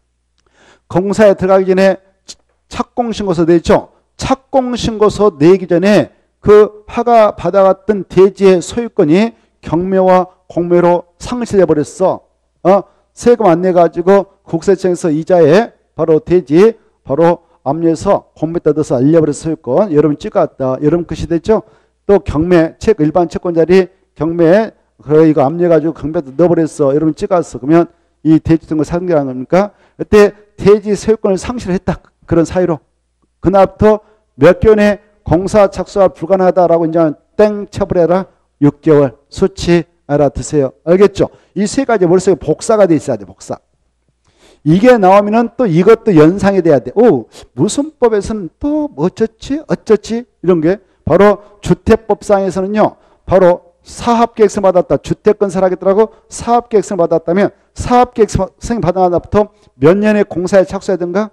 공사에 들어가기 전에 착공신고서 내죠. 착공신고서 내기 전에 그 허가 받아갔던 대지의 소유권이 경매와 공매로 상실해 버렸어. 어? 세금 안 내가지고 국세청에서 이자에 바로 대지 바로 압류해서 공매 뜯어서 알려버려서 소유권 여러분 찍어왔다. 여러분 끝이 됐죠. 또 경매 채 일반 채권자리 경매에 그 이거 압류해가지고 경매에 넣어버렸어. 여러분 찍어왔어. 그러면 이 대지 등을 상실한 겁니까? 그때 대지 소유권을 상실했다. 그런 사유로 그날부터 몇 개월에 공사 착수가 불가능하다라고 인정하면 땡 처벌해라. 육 개월 수치 알아두세요. 알겠죠? 이 세 가지 머릿속에 복사가 돼 있어야 돼. 복사. 이게 나오면은 또 이것도 연상이 돼야 돼. 오, 무슨 법에서는 또 어쩌지 어쩌지 이런 게 바로 주택법상에서는요. 바로 사업계획서 받았다. 주택건설 하겠더라고 사업계획서 받았다면 사업계획서 승인 받은 날부터 몇 년에 공사에 착수해야 된가?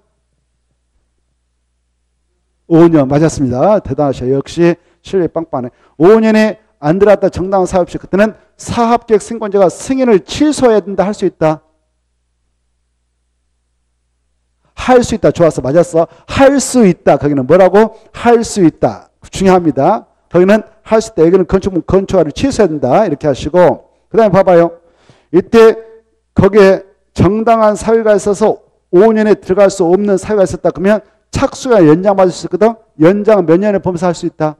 오 년 맞았습니다. 대단하셔. 역시 실력이 빵빵해. 오 년에 안 들어갔다 정당한 사업 시 그때는 사업계획 승인권자가 승인을 취소해야 된다 할 수 있다. 할 수 있다. 좋았어. 맞았어. 할 수 있다. 거기는 뭐라고? 할 수 있다. 중요합니다. 거기는 할 수 있다. 여기는 건축물 건축화를 취소해야 된다. 이렇게 하시고 그 다음에 봐봐요. 이때 거기에 정당한 사유가 있어서 오 년에 들어갈 수 없는 사유가 있었다. 그러면 착수가 연장받을 수 있거든. 연장은 몇 년에 범위에서 할 수 있다?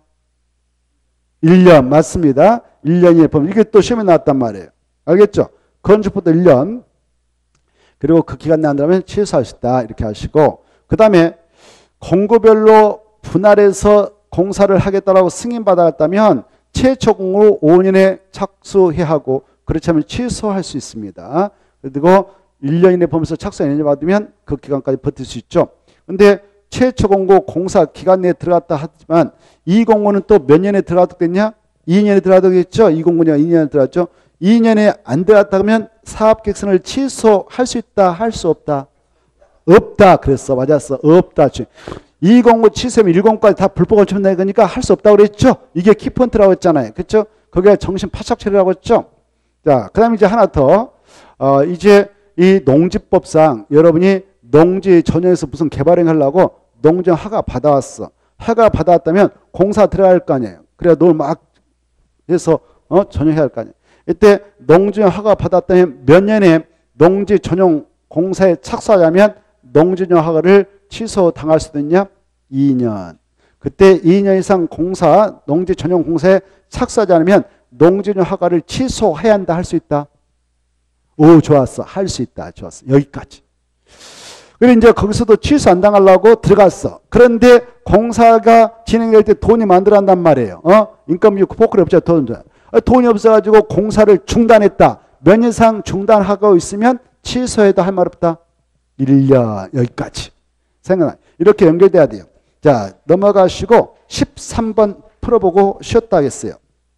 일 년. 맞습니다. 일 년이 범위. 이게 또 시험에 나왔단 말이에요. 알겠죠? 건축부터 일 년. 그리고 그 기간 내에 안 들어가면 취소할 수 있다. 이렇게 하시고 그 다음에 공구별로 분할해서 공사를 하겠다라고 승인받았다면 최초 공고 오 년에 착수해야 하고 그렇지 않으면 취소할 수 있습니다. 그리고 일 년 이내 범위에서 착수 연장 받으면 그 기간까지 버틸 수 있죠. 근데 최초 공고 공사 기간 내에 들어갔다 하지만 이 공고는 또 몇 년에 들어갔겠냐? 이 년에 들어가겠죠. 이 공고는 이 년에 들어갔죠. 이 년에 안 들어갔다 그러면 사업객선을 취소할 수 있다, 할 수 없다? 없다. 그랬어. 맞았어. 없다. 이 공고 취소하면 일 공고까지 다 불법 건축한다 이거니까 할 수 없다고 그랬죠. 이게 키포인트라고 했잖아요. 그렇죠? 거기가 정신 파착 처리라고 했죠. 자, 그 다음에 이제 하나 더. 어, 이제 이 농지법상 여러분이 농지 전용에서 무슨 개발행 하려고 농지 허가 받아왔어. 허가 받아왔다면 공사 들어갈 거 아니에요. 그래야 농을 막 해서 어, 전용해야 할 거 아니에요. 이때 농지 허가 받았다면 몇 년에 농지 전용 공사에 착수하자면 농지 전용 허가를 취소당할 수도 있냐? 이 년. 그때 이 년 이상 공사, 농지 전용 공사에 착수하지 않으면 농지 전용 허가를 취소해야 한다, 할 수 있다? 오, 좋았어. 할 수 있다. 좋았어. 여기까지. 그리고 이제 거기서도 취소 안 당하려고 들어갔어. 그런데 공사가 진행될 때 돈이 만들어간단 말이에요. 어? 인건비 포크를 없죠. 돈. 돈이 없어가지고 공사를 중단했다. 몇 년 이상 중단하고 있으면 취소해도 할 말 없다. 일 년. 여기까지. 생각나. 이렇게 연결돼야 돼요. 자, 넘어가시고 십삼 번 풀어보고 쉬었다 하겠어요.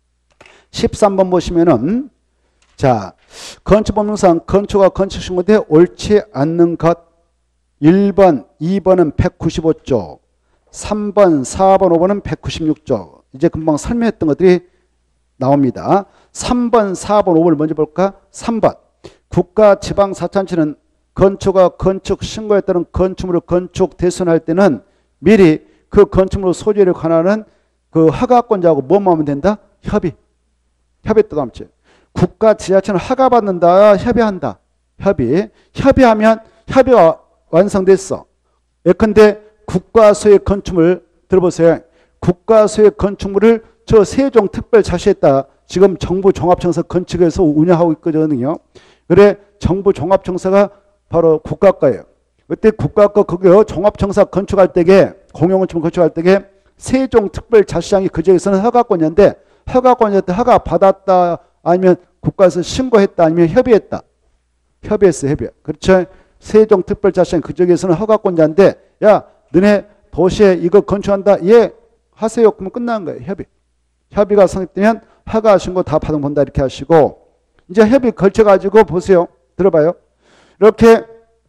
십삼 번 보시면은 자, 건축법령상 건축과 건축신고대 옳지 않는 것 일 번, 이 번은 백구십오 쪽, 삼 번, 사 번, 오 번은 백구십육 쪽. 이제 금방 설명했던 것들이 나옵니다. 삼 번, 사 번, 오 번을 먼저 볼까? 삼 번. 국가 지방자치단체는 건축과 건축 신고에 따른 건축물을 건축 대손할 때는 미리 그 건축물 소재를 관하는 그 허가권자하고 뭐뭐 하면 된다? 협의. 협의 또 남지. 국가 지자체는 허가받는다, 협의한다. 협의. 협의하면 협의가 완성됐어. 예컨대 국가 소유의 건축물 들어보세요. 국가 소유의 건축물을 저 세종특별자치했다. 지금 정부 종합청사 건축에서 운영하고 있거든요. 그래 정부 종합청사가 바로 국가 거예요. 그때 국가 거 그거 종합청사 건축할 때에 공용건축물 건축할 때에 세종특별자치장이 그 지역에서는 허가권자인데 허가권자한테 허가 받았다 아니면 국가에서 신고했다 아니면 협의했다. 협의했어. 협의. 그렇죠. 세종특별자치장 그 지역에서는 허가권자인데 야 너네 도시에 이거 건축한다. 예 하세요. 그러면 끝나는 거예요. 협의. 협의가 성립되면 허가 신고 다 받은 본다 이렇게 하시고 이제 협의 걸쳐가지고 보세요. 들어봐요. 이렇게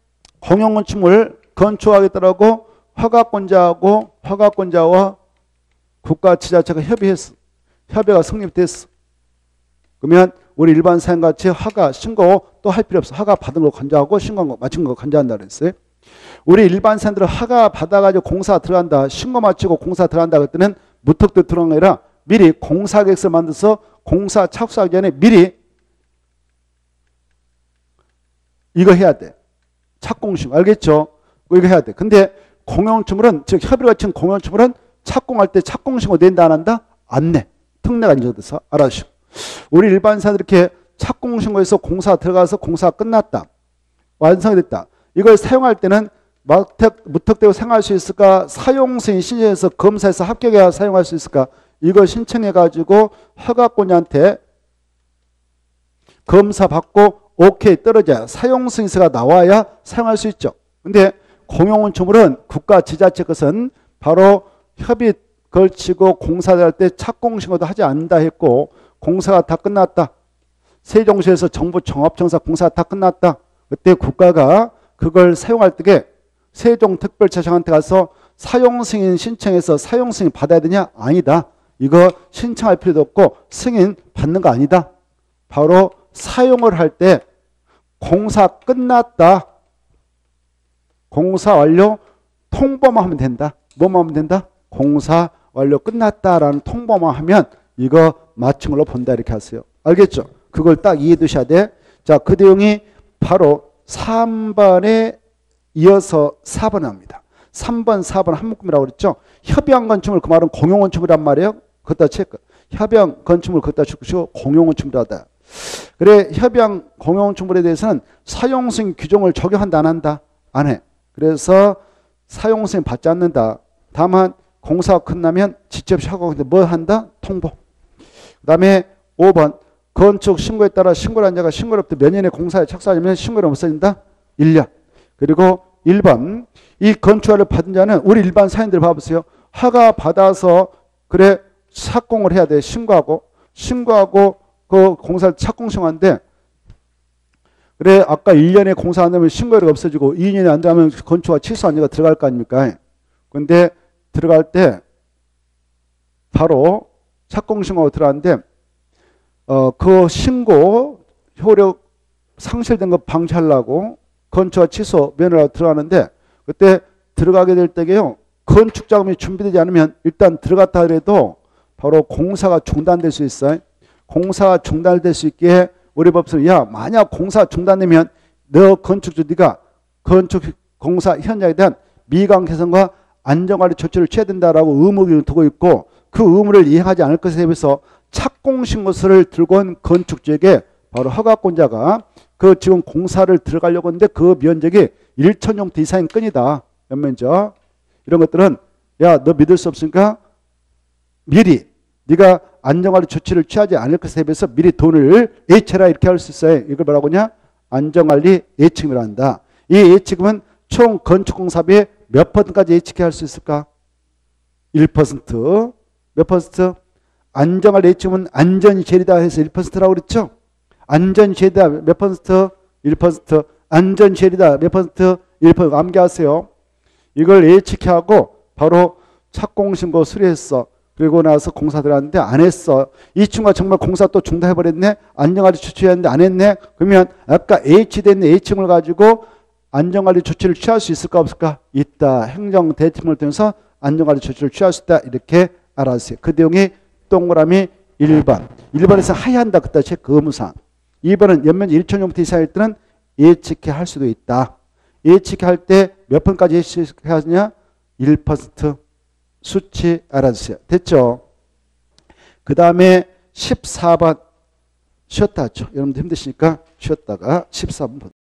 공용건축물 건축하겠다라고 허가권자하고 허가권자와 국가 지자체가 협의했어. 협의가 성립됐어. 그러면 우리 일반 사람같이 허가 신고 또 할 필요 없어. 허가 받은 거 간주하고 신고한 거 마친 거 간주한다 그랬어요. 우리 일반 사람들은 허가 받아가지고 공사 들어간다. 신고 마치고 공사 들어간다 그때는 무턱대고 들어간 게 아니라 미리 공사 계획서 만들어서 공사 착수하기 전에 미리 이거 해야 돼. 착공신고. 알겠죠? 이거 해야 돼. 근데 공용주물은 즉 협의를 거친 공용주물은 착공할 때 착공신고 낸다 안 한다? 안 내. 특례가 인정돼서 알아주시고. 우리 일반 사람들 이렇게 착공신고해서 공사 들어가서 공사 끝났다. 완성이 됐다. 이걸 사용할 때는 무턱대고 사용할 수 있을까? 사용승인 신청해서 검사해서 합격해야 사용할 수 있을까? 이걸 신청해가지고 허가권자한테 검사 받고 오케이 떨어져야 사용승인서가 나와야 사용할 수 있죠. 근데 공용건축물은 국가 지자체 것은 바로 협의 걸치고 공사를 할 때 착공신고도 하지 않는다 했고 공사가 다 끝났다. 세종시에서 정부 종합청사 공사가 다 끝났다. 그때 국가가 그걸 사용할 때에 세종특별자치장한테 가서 사용승인 신청해서 사용승인 받아야 되냐? 아니다. 이거 신청할 필요도 없고 승인 받는 거 아니다. 바로 사용을 할 때 공사 끝났다. 공사 완료 통보만 하면 된다. 뭐만 하면 된다? 공사 완료 끝났다라는 통보만 하면 이거 맞춘 걸로 본다 이렇게 하세요. 알겠죠? 그걸 딱 이해해 두셔야 돼. 자, 그 내용이 바로 삼 번에 이어서 사 번 합니다. 삼 번, 사 번 한 묶음이라고 그랬죠? 협의한 건축물 그 말은 공용 건축물이란 말이에요. 그것다 체크. 협의한 건축물 그것다 치고 공용 건축물이다. 그래, 협의한 공용 건축물에 대해서는 사용승인 규정을 적용한다 안 한다? 안 해. 그래서 사용승인 받지 않는다. 다만 공사가 끝나면 직접 하고 뭐 한다? 통보. 그 다음에 오 번 건축 신고에 따라 신고한 자가 신고로부터 몇 년에 공사에 착수하면 신고가 없어진다? 일 년. 그리고 일 번 이 건축허가를 받은 자는 우리 일반 사인들 봐보세요. 허가 받아서 그래 착공을 해야 돼. 신고하고 신고하고 그 공사를 착공 신고한데 그래 아까 일 년에 공사 안 되면 신고료가 없어지고 이 년이 안 되면 건축허가 취소 안 되가 들어갈 거 아닙니까? 근데 들어갈 때 바로 착공 신고가 들어갔는데 어, 그 신고 효력 상실된 거 방치하려고 건축허가 취소 면허라고 들어가는데 그때 들어가게 될 때게요. 건축 자금이 준비되지 않으면 일단 들어갔다 그래도 바로 공사가 중단될 수 있어요. 공사가 중단될 수 있게 우리 법에서 야 만약 공사 중단되면 너 건축주 네가 건축 공사 현장에 대한 미관 개선과 안전관리 조치를 취해야 된다라고 의무를 두고 있고 그 의무를 이행하지 않을 것에 대해서 착공신고서를 들고 온 건축주에게 바로 허가권자가 그 지금 공사를 들어가려고 하는데 그 면적이 천 제곱미터 이상인 건이다. 연면적. 이런 것들은 야 너 믿을 수 없으니까 미리 네가 안전관리 조치를 취하지 않을 것에 대해서 미리 돈을 예치해라 이렇게 할 수 있어요. 이걸 뭐라고 하냐? 안전관리 예치금이라 한다. 이 예치금은 총 건축공사비의 몇 퍼센트까지 예치케 할 수 있을까? 일 퍼센트. 몇 퍼센트? 안전관리 예치금은 안전이 제일이다 해서 일 퍼센트라고 그랬죠? 안전이 제일이다 몇 퍼센트? 일 퍼센트. 안전이 제일이다 몇 퍼센트? 일 퍼센트. 암기하세요. 이걸 예치케 하고 바로 착공신고 수리했어. 그리고 나서 공사 들어갔는데 안 했어. 이 친구가 정말 공사 또 중단해버렸네. 안전관리 조치했는데 안 했네. 그러면 아까 H된 H층을 가지고 안전관리 조치를 취할 수 있을까 없을까? 있다. 행정대책을 통해서 안전관리 조치를 취할 수 있다. 이렇게 알아주세요. 그 내용이 동그라미 일 번. 일 번에서 하야한다. 그때 체크 의무사항. 이 번은 연면적 천 제곱미터 이상일 때는 예측해 할 수도 있다. 예측해 할 때 몇 번까지 예측해 하느냐? 일 퍼센트. 수치 알아주세요. 됐죠? 그 다음에 십사 번 쉬었다 하죠. 여러분들 힘드시니까 쉬었다가 십사 번